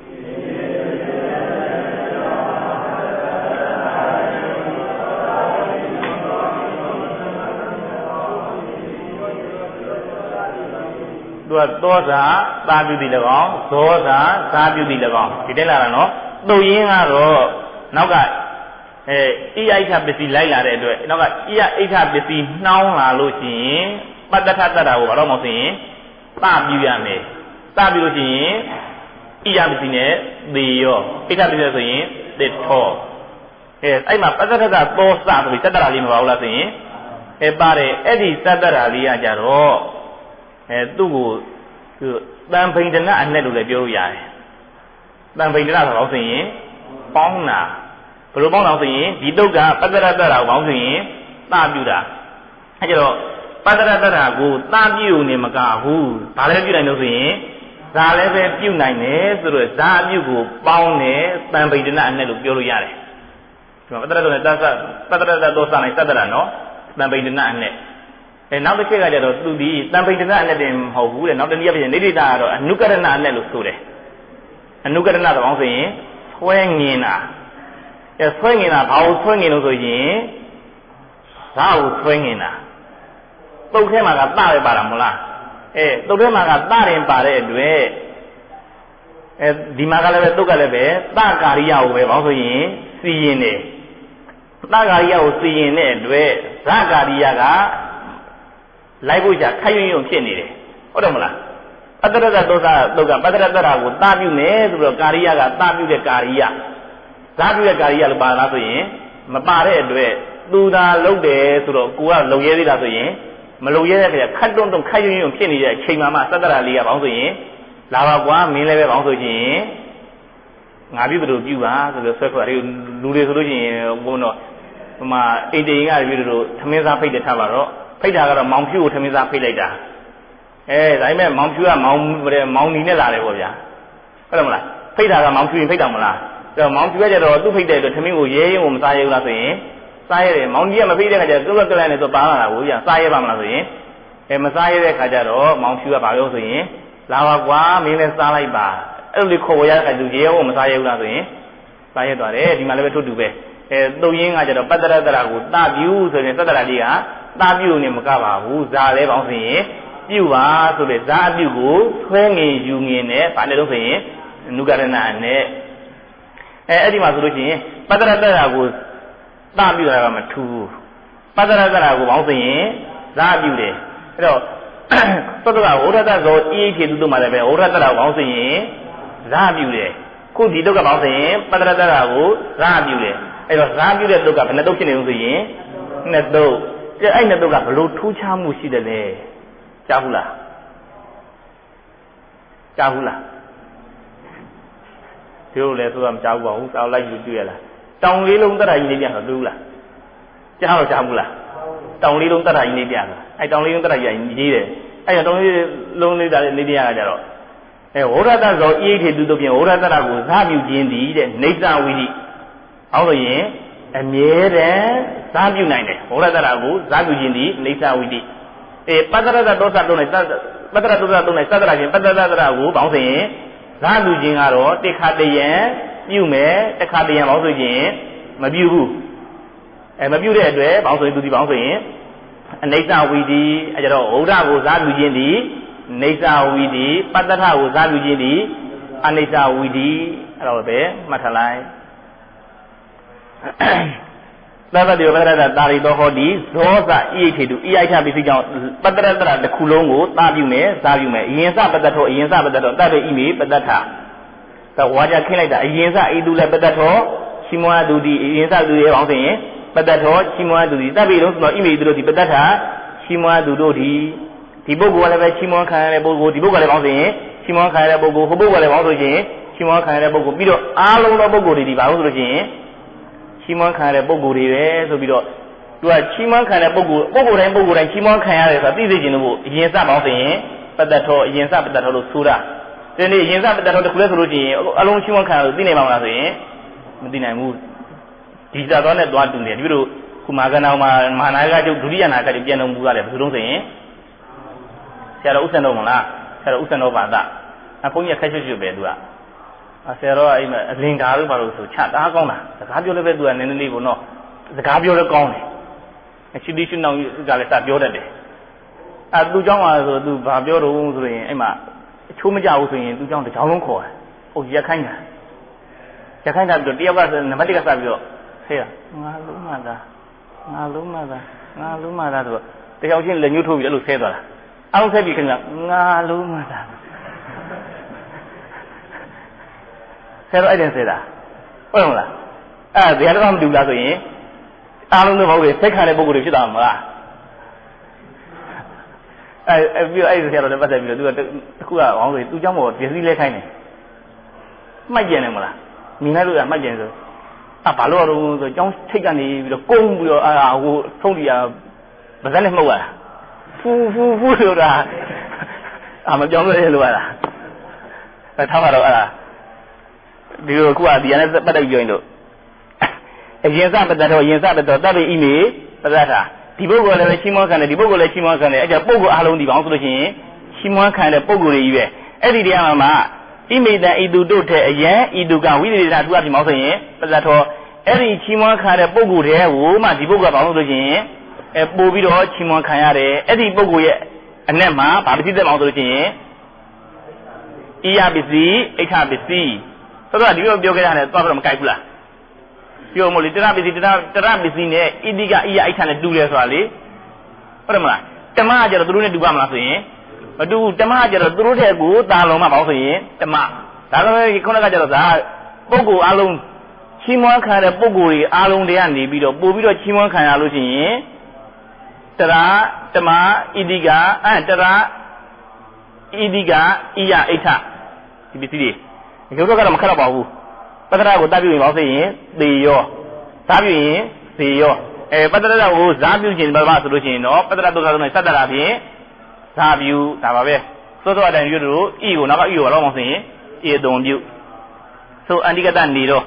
[SPEAKER 1] သူကသောစာသာပြုသည်၎င်းဇောစာသာပြုသည်၎င်းဒီတိုင်းလာတာနော်တုတ်ရင်းကတော့နောက်ကအဲဣယဣဋ္ဌပစ္စည်းလိုက်လာတဲ့အတွက်နောက်ကဣယဣဋ္ဌပစ္စည်းနှောင်းလာလို့ရှိရင်ပတ္တထတ္တရာကိုဘာလို့မဆိုရင်သပြုရမယ်သပြုလို့ရှိရင်ဣယပစ္စည်းနဲ့သေရောဣဋ္ဌပစ္စည်းဆိုရင်သေထောအဲအဲ့မှာပတ္တထတ္တသောစဆိုပြီးတတ္တရာလေးမပါဘူးလားဆိုရင်အဲပါတယ်အဲ့ဒီတတ္တရာလေးကကြတော့အဲသူ့ကိုတန်ဖိန်တနအနဲ့လို့လည်းပြောလို့ရတယ်တန်ဖိန်တနဆိုတော့ဆိုရင်ပေါင်းတာဘယ်လိုပေါင်းတော့ဆိုရင်ဒီတုတ်ကပတ္တရတ္တရာကိုပေါင်းဆိုရင်သပြုတာအဲကြတော့ပတ္တရတ္တရာကိုသပြုနေမကဘူးဒါလည်းပြုနိုင်လို့ဆိုရင်ဇာလည်းပဲပြုနိုင်တယ်ဆိုတော့ဇာအပြုကိုပေါင်းတယ်တန်ဖိန်တနအနဲ့လို့ပြောလို့ရတယ်ဒီမှာပတ္တရတ္တနဲ့သစ္စာပတ္တရတ္တသောစနိုင်သတ္တရာနော်တန်ဖိန်တနအနဲ့အဲနောက်တစ်ချက်ကကြတော့သူဒီတန်ဖိန်တနအနဲ့တင်မဟုတ်ဘူးတဲ့နောက်တစ်နည်းပြည့်နေဒိတာကတော့အနုကရဏအနဲ့လို့ဆိုတယ်အနုကရဏတော့အောင်ဆိုရင်ဆွဲငင်တာအဲဆွဲငင်တာဘာလို့ဆွဲငင်လို့ဆိုရင်ဇာကိုဆွဲငင်တာတုတ်ထဲမှာကတပဲပါတာမလားအဲတုတ်ထဲမှာကတရင်ပါတဲ့အတွက်အဲဒီမှာကလည်းပဲတုတ်ကလည်းပဲတကာရိယကိုပဲဘာလို့ဆိုရင်စီရင်တယ်တကာရိယကိုစီရင်တဲ့အတွက်ဇာကာရိယကလိုက်ဖို့ကြခိုင်ရုံရုံဖြစ်နေတယ်ဟုတ်တယ်မလားပတ္တရတ္တသောသာတုတ်ကပတ္တရတ္တရာကိုတာပြုမယ်ဆိုတော့ကာရိယကတာပြုတဲ့ကာရိယဇာပြုတဲ့ကာရိယလို့ပါလားဆိုရင်မပါတဲ့အတွက်သူသာလုပ်တယ်ဆိုတော့ကိုကလုံရဲသေးတာဆိုရင်မလုံရဲတဲ့ခါကျခတ်တွန်းတွန်းခိုင်ရုံရုံဖြစ်နေတဲ့အချိန်မှမှသတ္တရာလေးကဘောင်းဆိုရင်လာပါကွာမင်းလည်းပဲဘောင်းဆိုရင်ငါပြုတယ်လို့ပြုပါဆိုပြီးဆွဲခွက်လူတွေဆိုလို့ရှိရင်ဘုန်းတော့ဟိုမှာအိမ်တိန်ကပြုတယ်လို့သမင်းစားဖိတ်တယ်ထားပါတော့ဖိတ်တာကတော့မောင်ဖြူကိုသမင်းစားဖိတ်လိုက်တာအဲဒါပေမဲ့မောင်ဖြူကမောင်မောင်နီနဲ့လာတယ်ပေါ့ဗျာဟုတ်တယ်မလားဖိတ်တာကမောင်ဖြူရင်ဖိတ်တော့မလားအဲတော့မောင်ဖြူကကြတော့သူ့ဖိတ်တဲ့အတွက်သမင်းကိုရဲရင်ကိုမစားရဘူးလားဆိုရင်စားရတယ်မောင်ကြီးကမဖိတ်တဲ့ခါကျတော့သူ့ကကလန်နဲ့သူပါလာတာကိုဗျာစားရပါမလားဆိုရင်အဲမစားရတဲ့ခါကျတော့မောင်ဖြူကဘာပြောဆိုရင်လာပါကွာမင်းလည်းစားလိုက်ပါအဲ့လိုလေးခေါ်ရတဲ့ခါကျသူရဲကိုမစားရဘူးလားဆိုရင်စားရသွားတယ်ဒီမှာလည်းပဲထုတ်တူပဲအဲတုတ်ရင်းကကြတော့ပတ္တရတ္တရာကိုတပြုဆိုရင်သတ္တရာလေးကတပြုနေမကပါဘူးဇာလဲပေါင်းဆိုရင်ပြုပါဆိုတဲ့ဇာအပြုကိုဆွဲငင်ယူငင်နဲ့ဗာလဲလို့ဆိုရင်နုကရဏနဲ့အဲအဲ့ဒီမှာဆိုလို့ရှိရင်ပတ္တရတ္တရာကိုတပြုတာကမထူးပတ္တရတ္တရာကိုပေါင်းဆိုရင်ဇာပြုတယ်အဲ့တော့သတ္တရာဝရတ္တဇောအေးထေတုတို့မှာလည်းပဲဝရတ္တရာကိုပေါင်းဆိုရင်ဇာပြုတယ်ခုဒီတုတ်ကပေါင်းဆိုရင်ပတ္တရတ္တရာကိုဇာပြုတယ်အဲ့တော့ဇာပြုတဲ့တုတ်ကဘယ်နှတုတ်ဖြစ်နေလို့ဆိုရင်နှစ်တုတ်ကျအဲ့နှစ်တုတ်ကဘလို့ထူးခြားမှုရှိတယ်လဲကြားဘူးလားကြားဘူးလားဒီလိုလဲဆိုတာမကြားဘူးပါဘူးစာလိုက်ယူတွေ့ရလားတောင်လေးလုံးတရကြီးနေပြန်တော့တွေ့ဘူးလားကြားတော့ကြားဘူးလားတောင်လေးလုံးတရကြီးနေပြန်တော့အဲ့တောင်လေးလုံးတရကြီးကြီးတယ်အဲ့တောင်လေးလုံးလေးတာနေပြန်ရကြတော့အဲဝရတ္တဇောဣထေတုတို့ဖြင့်ဝရတ္တရာကိုဇာပြုခြင်းတည်တဲ့နေသဝိတိဟောလို့ရင်အမြဲတမ်းဇာပြုနိုင်တယ်ဝရတ္တရာကိုဇာပြုခြင်းတည်နေသဝိတိအဲပတ္တရတ္တဒေါသတုံးနဲ့ပတ္တရဒေါသတုံးနဲ့သတ္တရာချင်းပတ္တရတ္တရာကိုပေါင်းစရင်ဇာပြုခြင်းကတော့တိခါတယံပြုမယ်တခါတယံပေါင်းဆိုရင်မပြုဘူးအဲမပြုတဲ့အတွက်ပေါင်းဆိုရင်သူဒီပေါင်းဆိုရင်အနိစ္စဝိတိအဲကြတော့ဝရကိုဇာပြုခြင်းတည်နေသဝိတိပတ္တထကိုဇာပြုခြင်းတည်အနိစ္စဝိတိအဲ့တော့ပဲမှတ်ထားလိုက်သဗ္ဗတိပတ္တရတ္တတာရိတောဟောတိဇောသဣထေတုဣအိဋ္ဌပစ္စည်းကြောင့်ပတ္တရတ္တတစ်ခုလုံးကိုတာပြုမယ်ဇာပြုမယ်အရင်စပတ္တထောအရင်စပတ္တထောတတ်တဲ့ဣမိပတ္တထသဝါကြခင်းလိုက်တာအရင်စဣတုလည်းပတ္တထောရှိမောတုတိအရင်စသူရဲ့ပေါင်းဆိုရင်ပတ္တထောရှိမောတုတိတတ်ပြီလုံးဆိုတော့ဣမိတုတို့ဒီပတ္တထရှိမောတုတို့ဒီဒီပုဂ္ဂိုလ်ကလည်းပဲရှိမောခံရတဲ့ပုဂ္ဂိုလ်ဒီပုဂ္ဂိုလ်လည်းပေါင်းဆိုရင်ရှိမောခံရတဲ့ပုဂ္ဂိုလ်ဟိုပုဂ္ဂိုလ်လည်းပေါင်းဆိုရင်ရှိမောခံရတဲ့ပုဂ္ဂိုလ်ပြီးတော့အားလုံးသောပုဂ္ဂိုလ်တွေဒီပါလို့ဆိုလို့ရှိရင်ချီးမွမ်းခံရတဲ့ပုဂ္ဂိုလ်တွေပဲဆိုပြီးတော့သူကချီးမွမ်းခံတဲ့ပုဂ္ဂိုလ်ပုဂ္ဂိုလ်တိုင်းပုဂ္ဂိုလ်တိုင်းချီးမွမ်းခံရတယ်ဆိုတာသိသိချင်လို့အရင်စပေါင်းဆိုရင်ပတ္တထောအရင်စပတ္တထောလို့ဆိုတာဒီနေ့အရင်စပတ္တထောတစ်ခုလဲဆိုလို့ရှိရင်အလုံးချီးမွမ်းခံရလို့သိနိုင်ပါမလားဆိုရင်မသိနိုင်ဘူးဒီစသွားနဲ့သွားတူနေတယ်ဒီလိုခုမာကနာမှာမဟာနာယကကျုပ်ဒုတိယနာယကကျုပ်ပြန်တော်မူရတယ်ဘယ်သူလုံးဆိုရင်ဆရာတော်ဥစ္စာတော်မလားဆရာတော်ဥစ္စာတော်ပါဒအဘုန်းကြီးခက်ချွတ်ချွတ်ပဲသူကဆရာတော်ကအိမ်မှာအလင်္ကာလို့ပါလို့ဆိုချတားကောင်းတာစကားပြောလည်းပဲသူကနည်းနည်းလေးကိုတော့စကားပြောလည်းကောင်းတယ်အရှိတိရှိနောင်ကလည်းစပြောတတ်တယ်အဲသူเจ้าမှာဆိုသူဘာပြောတော့ဆိုရင်အိမ်မှာအချိုးမကြဘူးဆိုရင်သူเจ้าတစ်ချောင်းလုံးခေါ်တယ်ဟုတ်ရက်ခိုင်းတာจะใครทำตัวเดียวกันนะไม่ได้ก็ทราบอยู่เฮ้ยงาลุ้มาดางาลุ้มาดางาลุ้มาดาตัวแต่เขาชิ้นเลยยูทูบจะหลุดเสียตัวละเอาเสียบีขึ้นละงาลุ้มาดาเสียตัวไอ้เด่นเสียละว่าอย่างไรเออเดี๋ยวเราทำดูแลตัวเองอารมณ์ตัวเขาเลยเซ็กขันในบุกรุษที่ตามมาไอ้ไอ้พี่ไอ้เสียเราเนี่ยภาษาพี่เราดูว่าคู่อ่ะของเลยตู้จ้างหมดเดี๋ยวนี้เล็กใครเนี่ยไม่เย็นเลยมั้งล่ะมีไหมรู้อ่ะไม่เย็นเลยอ่ะบาลูเราตัวจ้องเช็คกันนี่เราโกงเราอ่ะกูส่งดีอ่ะภาษาเนี่ยไม่ว่าฟูฟูฟูเลยอ่ะอ่ะมันจ้องเลยรู้อ่ะแต่ถ้าว่าเราอ่ะဒီလိုခုကဒီရနဲ့ပတ်သက်ပြောရင်တို့အရင်စပတ်သက်တော့ရင်စပတ်တော့တပ်ပြီးဤမေပတ်သက်တာဒီပုဂ္ဂိုလ်လည်းပဲရှင်းမွမ်းခံတယ်ဒီပုဂ္ဂိုလ်လည်းရှင်းမွမ်းခံတယ်အဲ့ကြပုဂ္ဂိုလ်အားလုံးဒီပေါင်းဆိုလို့ရှိရင်ရှင်းမွမ်းခံတဲ့ပုဂ္ဂိုလ်တွေကြီးပဲအဲ့ဒီတရားမှာဣမိတံဤသူတို့ထဲအယံဤသူကဝိသေသနာသူကဒီပေါင်းဆိုရင်ပတ်သက်တော့အဲ့ဒီရှင်းမွမ်းခံတဲ့ပုဂ္ဂိုလ်တွေကိုမှဒီပုဂ္ဂိုလ်ကပေါင်းဆိုလို့ရှိရင်အဲပို့ပြီးတော့ရှင်းမွမ်းခံရတယ်အဲ့ဒီပုဂ္ဂိုလ်ရဲ့အနက်မှာဗာပတိသက်ပေါင်းဆိုလို့ရှိရင်ဣယပစ္စည်းအိဋ္ဌပစ္စည်းဆိုတော့ဒီလိုပြောခဲ့ရတယ်သွားတော့မကြိုက်ဘူးလားပြောမို့လေတရပစ္စည်းတရတရပစ္စည်းနဲ့ဣတိကဣယအိဋ္ဌနဲ့တူတယ်ဆိုတာလေဟုတ်တယ်မလားဓမ္မကကျတော့သူတို့နဲ့တူပါမလားဆိုရင်မတူဓမ္မကကျတော့သူတို့တဲ့ကိုတာလုံးမှပေါ့ဆိုရင်ဓမ္မဒါလည်းခုနကကျတော့ဒါပုဂ္ဂိုလ်အလုံးချီးမွမ်းခံတဲ့ပုဂ္ဂိုလ်တွေအလုံးတွေကနေပြီးတော့ပို့ပြီးတော့ချီးမွမ်းခံရလို့ရှိရင်တရဓမ္မဣတိကအဲတရဣတိကဣယအိဋ္ဌဒီပစ္စည်းတွေဒီလိုကတော့မခက်တော့ပါဘူးပတ္တရကိုတတ်ပြုရင်ပေါ့ဆိုရင်သေရောဇာပြုရင်သေရောအဲပတ္တရကိုဇာပြုခြင်းဘာမှဆိုလို့ရှိရင်တော့ပတ္တရဒုက္ခဆုံးနဲ့စတ္တရာဖြင့်ဇာပြုဒါပါပဲသောသောအတိုင်းပြုလို့ဤကိုနောက်ကဤကိုတော့မဆိုရင်ဤအတုံပြုဆိုအန္တိကတနေတော့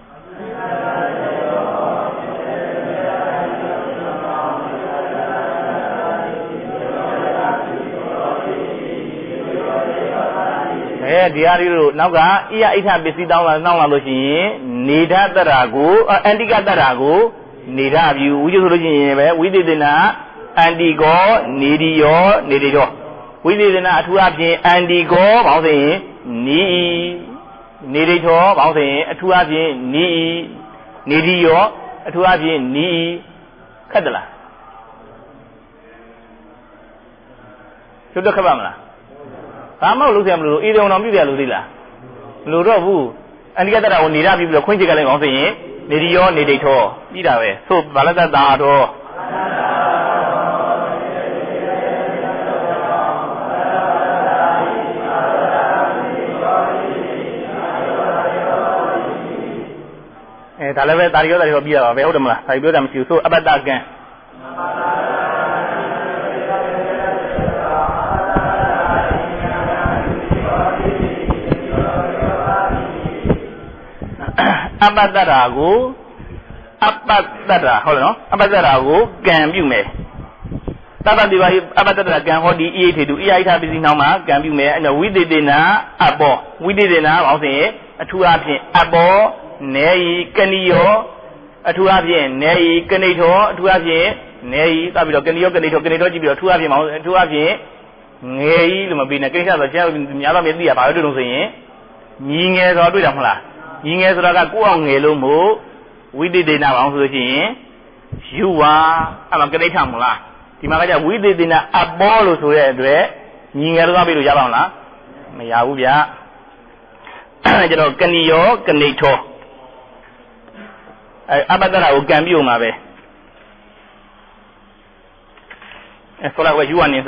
[SPEAKER 1] အဲဒီဟာတွေတို့နောက်ကဣယအိဋ္ဌပစ္စည်းတောင်းလာနှောင်းလာလို့ရှိရင်နေဓတရာကိုအန္တိကတရာကိုနေဓပြုဝိကျဆိုလို့ရှိရင်ပဲဝိသေသနာအန္တိကောနေဒီယောနေဒီတော့ဝိသေသနာအထူးအဖြင့်အန္တိကောဘောင်းဆိုရင်နီနေဒီထောဘောင်းဆိုရင်အထူးအဖြင့်နီနေဒီယောအထူးအဖြင့်နီခက်သလားကျွတ်ခက်ပါမလားဘာမှလုပ်ရမလို့အေးတုံတော်ပြုပြလို့သိလားမလို့တော့ဘူးအန္တိကတရာကိုနေရပြီးပြီးတော့ခွင့်ချက်ကလည်းကောင်းဆိုရင်နေဒီရောနေဒိဋ္ဌောပြီးတာပဲသို့ဘာလတ္တတာတော့အဲဒါလည်းပဲတာရီရောတာရီရောပြီးရပါပဲဟုတ်တယ်မလားဒါပြောတာမရှိဘူးသို့အပတ္တကံအပတ္တရာကိုအပတ္တရာဟုတ်လားနော်အပတ္တရာကိုကံပြုမယ်တတ္တတိပါအပတ္တရာကံဟောဒီဣဋ္ဌေတုဣယိဋ္ဌပစ္စည်းနှောင်းမှာကံပြုမယ်အဲ့ဝိသေသေနာအဘောဝိသေသေနာဘောင်းစင်အထူးအဖြင့်အဘောနေဤကဏီယောအထူးအဖြင့်နေဤကဏိထောအထူးအဖြင့်နေဤသပြီးတော့ကဏီယောကဏိထောကဏိထောကြည့်ပြီးတော့အထူးအဖြင့်ဘောင်းအထူးအဖြင့်ငယ်ဤလို့မပြီးနဲ့ကိစ္စဆိုကျန်များတော့မြည်သိရပါလို့တို့ဆိုရင်ညီငယ်ဆိုတွေ့တာမဟုတ်လားညီငယ်ဆိုတာကကိုယ့်အောင်ငယ်လို့မို့ဝိသေသေနာအောင်ဆိုလို့ရှိရင်ယူဝါအဲ့မှာကတိဋ္ဌမလားဒီမှာကကြဝိသေသေနာအဘောလို့ဆိုတဲ့အတွက်ညီငယ်တော့ပြီးလို့ရပါမလားမရဘူးဗျအဲ့ကျွန်တော်ကဏီယောကဏိထောအဲအပတ္တရာကိုကံပြုံမှာပဲအဲဆိုတော့ယူဝါနေစ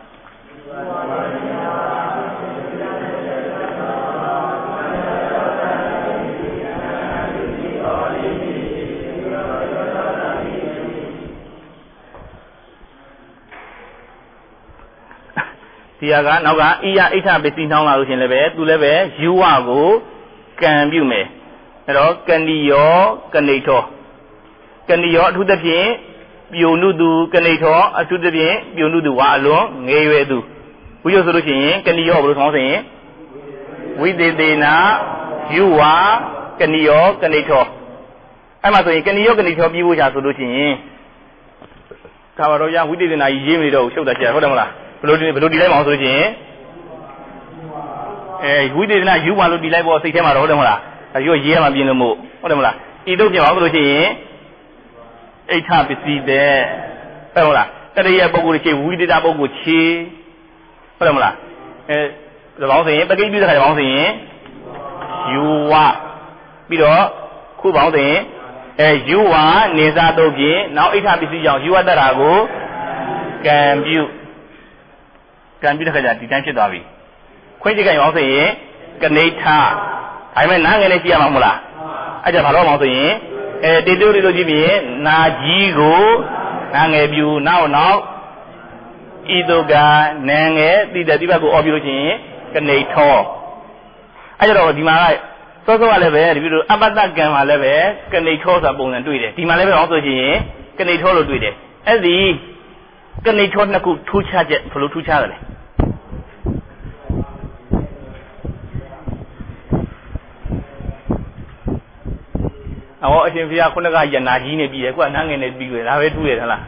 [SPEAKER 1] ဒီဟာကနောက်ကဣယအိဋ္ဌပစ္စည်းနှောင်းလာလို့ရှင်လည်းပဲသူလည်းပဲယူဝကိုကံပြုမယ်အဲ့တော့ကဏီယောကဏိထောကဏီယောအထူးသဖြင့်ပြုံနုသူကဏိထောအထူးသဖြင့်ပြုံနုသူဝါအလွန်ငယ်ရွယ်သူဘုရားဆိုလို့ရှိရင်ကဏီယောဘယ်လိုဆောင်းဆိုရင်ဝိသေသေနာယူဝကဏီယောကဏိထောအဲ့မှာဆိုရင်ကဏီယောကဏိထောပြီးဖို့ချာဆိုလို့ရှိရင်ဒါပါတော့ရဝိသေသေနာကြီးရေးမနေတော့ရှုပ်တာရှိတယ်ဟုတ်တယ်မလားဘယ်လိုဒီဘယ်လိုဒီလိုက်မအောင်ဆိုလို့ချင်းအဲဝိသေသနာယူပါလို့ဒီလိုက်ပေါ်စိတ်ထဲမှာတော့ဟုတ်တယ်မဟုတ်လား有爷嘛变了么？我怎么啦？一都变好多钱，一差不是的，对不啦？这里也包括些无的大包括钱，我怎么啦？呃，王生不给比如还是王生，有啊，比如苦王生，呃，有啊，年啥都变，然后一差不是讲有啊的那个，干比，干比的还是第三期单位，快些干王生，跟内差。还没哪个人写嘛木啦？而且爬到王生，呃，第六里头这边拿几个，哪个比如哪哪，一都个哪个第的第八个二比如钱跟内套，而且到地嘛来，所说话来呗，比如阿巴达干嘛来呗，跟内套是不能对的，地嘛来呗王生钱跟内套是对的，而且跟内套那个出差的，不如出差的嘞。我先不要看那个人拿钱的比，过两个人比过，哪会多的啦？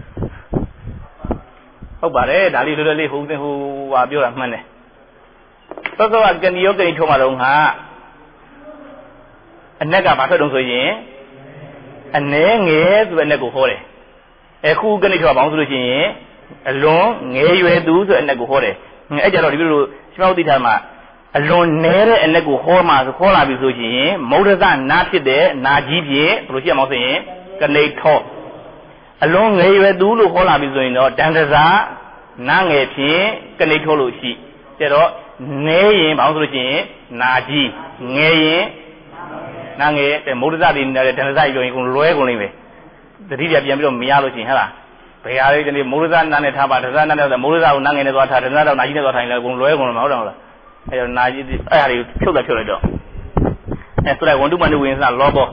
[SPEAKER 1] 好吧嘞，哪里都来好的好话表了么呢？所以说跟你有跟你说嘛龙哈，那个把这东西，那个是那个好嘞，哎，苦跟你说帮助的钱，龙哎月都是那个好嘞，哎，假如你比如小地方嘛。龙奶的那个好嘛是好啦，比如说钱，毛头上拿皮的拿几片，不如些毛钱，跟那套。龙爱月都路好啦，比如说呢，但是啥拿爱片跟那套路去，这着爱人帮助钱拿几，爱人拿爱在毛头上的那个但是啥用一共六公里呗，这里边变比较没亚路钱，是吧？不要的这里毛头上拿的他把，他上拿的毛头上拿爱的多，他他拿到拿几的多，他应该共六公里毛上了。哎呀，那就是哎呀，漂的漂来着。哎，出来温度嘛就温上老不。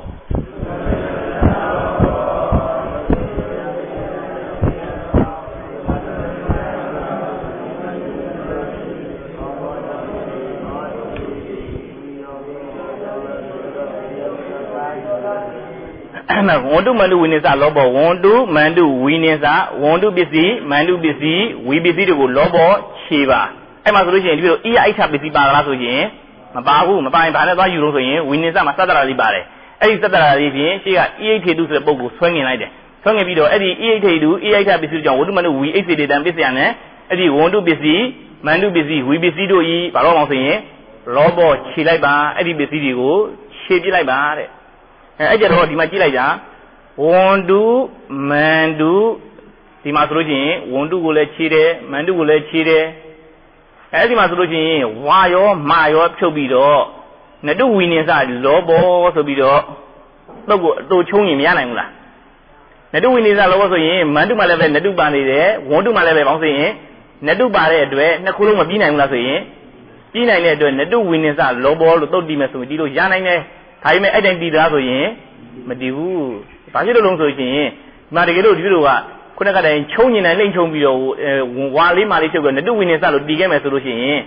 [SPEAKER 1] 那温度嘛就温上老不，温度嘛就温上，温度必须，嘛就必须，温必须这个老不七吧。哎嘛，说的是，比如一一差必须八个啦，说钱，嘛八户，嘛八人八那多有种说钱，为年上嘛三十来里八嘞，哎，三十来里边，这个一天都是包括春年来的，春年比如，哎，一天都一一差必须讲，我都嘛都为一些的单必须样呢，哎，温度必须，满度必须，为必须都以八老王说钱，老婆起来吧，哎，必须这个起起来吧的，哎，这个地方起来讲，温度满度，地方说的钱，温度过来起的，满度过来起的。哎，这嘛说的是，娃哟、妈哟，漂比着，那都为年啥，老婆说比着，那个都穷人面来个啦。那都为年啥，老婆说人，满都嘛来呗，那都办的嘞，我都嘛来呗，帮说人，那都办的对，那可能我比那个啦说人，比那个对，那都为年啥，老婆都地面说地都下来呢，他因为一定地的说人，没地乎，把这都弄说人，嘛这个都比如啊。可能个人穷人呢，人穷比较呃，娃里嘛里这个，那都为年啥路地个没收入钱。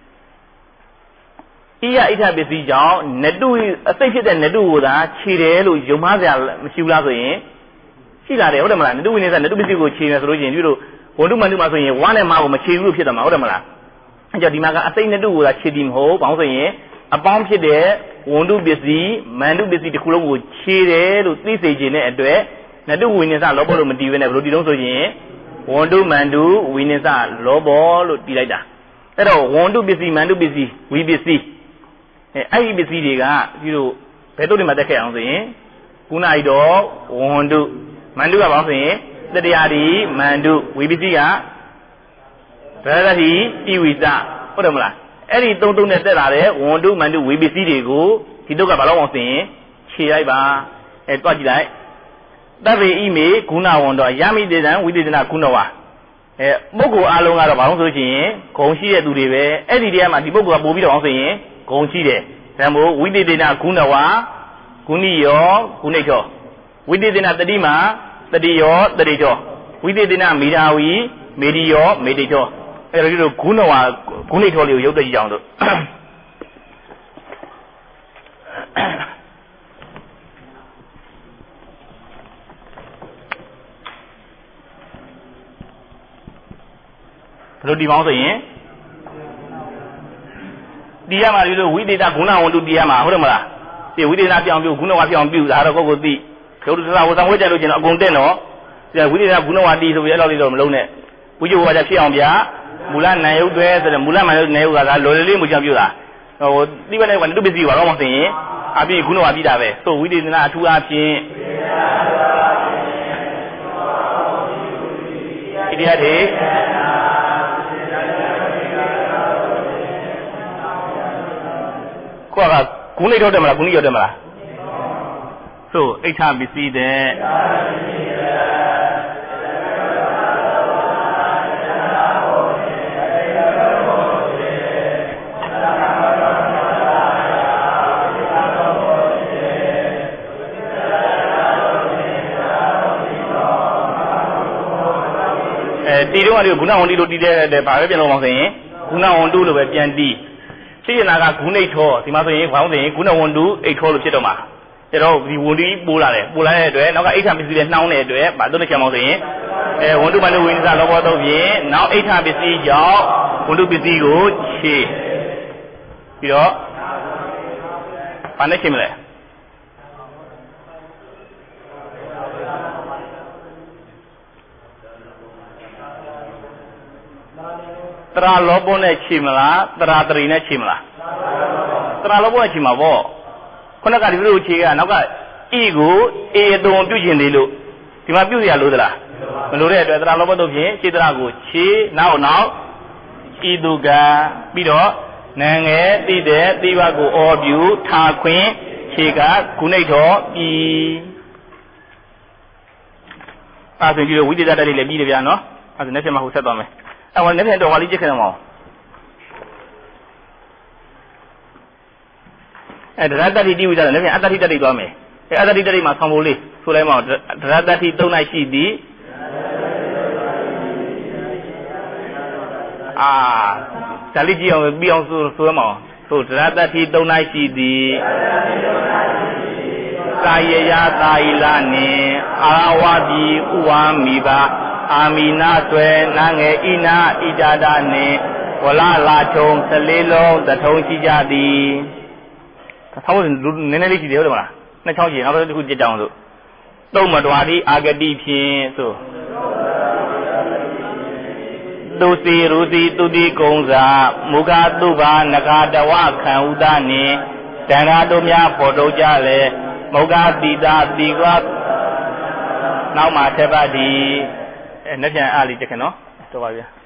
[SPEAKER 1] 一呀一天别睡觉，那都这些的那都啥，起来路就马上修啦说人，是啦的，我怎么啦？那都为年啥，那都别这个起来收入钱，比如我都嘛都嘛说人，娃呢嘛我们起入撇的嘛，我怎么啦？叫地嘛个，这那都啥起点好，帮说人，啊帮撇的，我都别睡，满都别睡的，可能我起来路这些钱呢对。那都为年啥老婆都没地位呢，不如地种说钱，温度满度为年啥老婆都地来的，那到温度必须满度必须为必须，哎，爱必须这个，比如白多的嘛在开样子，古那一道温度满度个方式，这里阿里满度为必须个，这个是地位啥，或者么啦？哎，你东东的在哪里？温度满度为必须这个，地多个把老王生起来吧，哎，抓起来。特别伊美古那温度，亚美的人为的是那古那哇，诶，不过阿龙阿拉把龙说钱，公司的都里边，哎，你的嘛，你不过不比的王说钱，公司的，然后为的是那古那哇，古里哟，古内桥，为的是那得里嘛，得里哟，得里桥，为的是那美大位，美里哟，美里桥，哎，这个古那哇，古内桥里有个一样的。这地方说人，地下嘛就是为的在工厂温度地下嘛，或者么啦？ ဒီဝိသေသနာပြောင်းပြုဂုဏဝါပြောင်းပြုဒါတော့ကိုကိုသိဒုဒ္ဒရာဝသံဝဲကြလို့ကျင်တော့အကုန်တက်နော်ဒီဝိသေသနာဂုဏဝါတီဆိုပြီးအဲ့လိုလေးတော့မလုံးနဲ့ဝိဇ္ဇဝါကြဖြစ်အောင်ဗျာမူလနာယုတ်တွေဆိုတဲ့မူလနာယုတ်နာယုတ်ကသာလော်လေးလေးမူကြောင်ပြုတာဟိုတိပနဲ့ကတုပစ္စည်းပါတော့မသိရင်အပြည့်ဂုဏဝါပြီးတာပဲဆိုဝိသေသနာအထူးအဖြင့်ဣတိယတေခွာကဂုဏိတော့တယ်မလားဂုဏိရောတယ်မလားဆိုအိဋ္ဌပစ္စည်းတဲ့တီတော့ကဂုဏဝန္တိလို့တီးတဲ့ဘာပဲပြန်လို့မဆိုရင်ဂုဏဝန္တုလို့ပဲပြန်တီးသိရနာကဂုဏိထောဒီမှာဆိုရင်ဘာလို့ဆိုရင်ဂုဏဝန္တုအိဋ္ဌောလို့ဖြစ်တော့မှာကျတော့ဒီဝန္တိပိုးလာတယ်ပိုးလာတဲ့အတွက်နောက်ကအိဋ္ဌပစ္စည်းတွေနှောင်းတဲ့အတွက်ဘာလို့လဲချင်မလို့ဆိုရင်အဲဝန္တုမနုဝိနည်းလောဘောတော့ဖြင့်နောက်အိဋ္ဌပစ္စည်းကြောင့်ဝန္တုပစ္စည်းကိုခြေပြီးတော့ဘာနဲ့ခြေမလဲတရာလောဘောနဲ့ခြေမလားတရာတရီနဲ့ခြေမလားတရာလောဘောနဲ့ခြေမှာပေါ့ခုနကဒီလိုခြေကနောက်ကဣကိုအေအတုံပြုတ်ကျင်သေးလို့ဒီမှာပြုတ်ရလို့သလားမလို့တဲ့အတွက်တရာလောဘောတို့ဖြင့်ခြေတရာကိုခြေနောက်နောက်ဣတုကပြီးတော့နံငယ်တိတဲ့တိဘကိုအောပြုထာခွင်ခြေကဂုဏိထောပြီးအဲဆိုကြည့်လို့ဝိသေသတ္တလေးလည်းပြီးတယ်ဗျာနော်အဲဆိုနေ့ပြန်မှဟိုဆက်သွားမယ်အဲ့ဟိုနေ့ပြန်တော့ဟာလေးကြည့်ခဲ့တော့မအောင်အဲဒရတ္တိတိဝိသလည်းပြန်အတ္တိတ္တိသွားမယ်အဲအတ္တိတ္တိမှာဆောင်းဖို့လေးဆိုလိုက်မအောင်ဒရတ္တိသုံးနိုင်ရှိသည်အာဒါလေးကြည့်အောင်ပြီးအောင်ဆိုဆိုမအောင်ဆိုဒရတ္တိသုံးနိုင်ရှိသည်ကာယယသာဣလနိအာဝတိဥဝမိပါအာမီနာဆွဲနာငယ်ဣနာဣဒာဒနှင့်ဝလလာထုံသလေးလုံးသထုံရှိကြသည်ဆောင်းလို့နည်းနည်းလေးရှိတယ်ဟုတ်တယ်မလားနှစ်ချောင်းရှိနောက်တစ်ခုကြည့်ကြအောင်ဆိုတုံးမတော်သည်အာဂတိဖြင့်ဆိုသူစီရူစီသူတိကုံစာမုခတုဘာနဂတဝခံဥဒနှင့်တန်ဃာတို့များပေါ်ထုတ်ကြလေမုခတိတာတိကွာနောက်မှာထက်ပါသည်အဲနှစ်ပြန်အားလေးတက်ခင်နော်တော်ပါဗျာ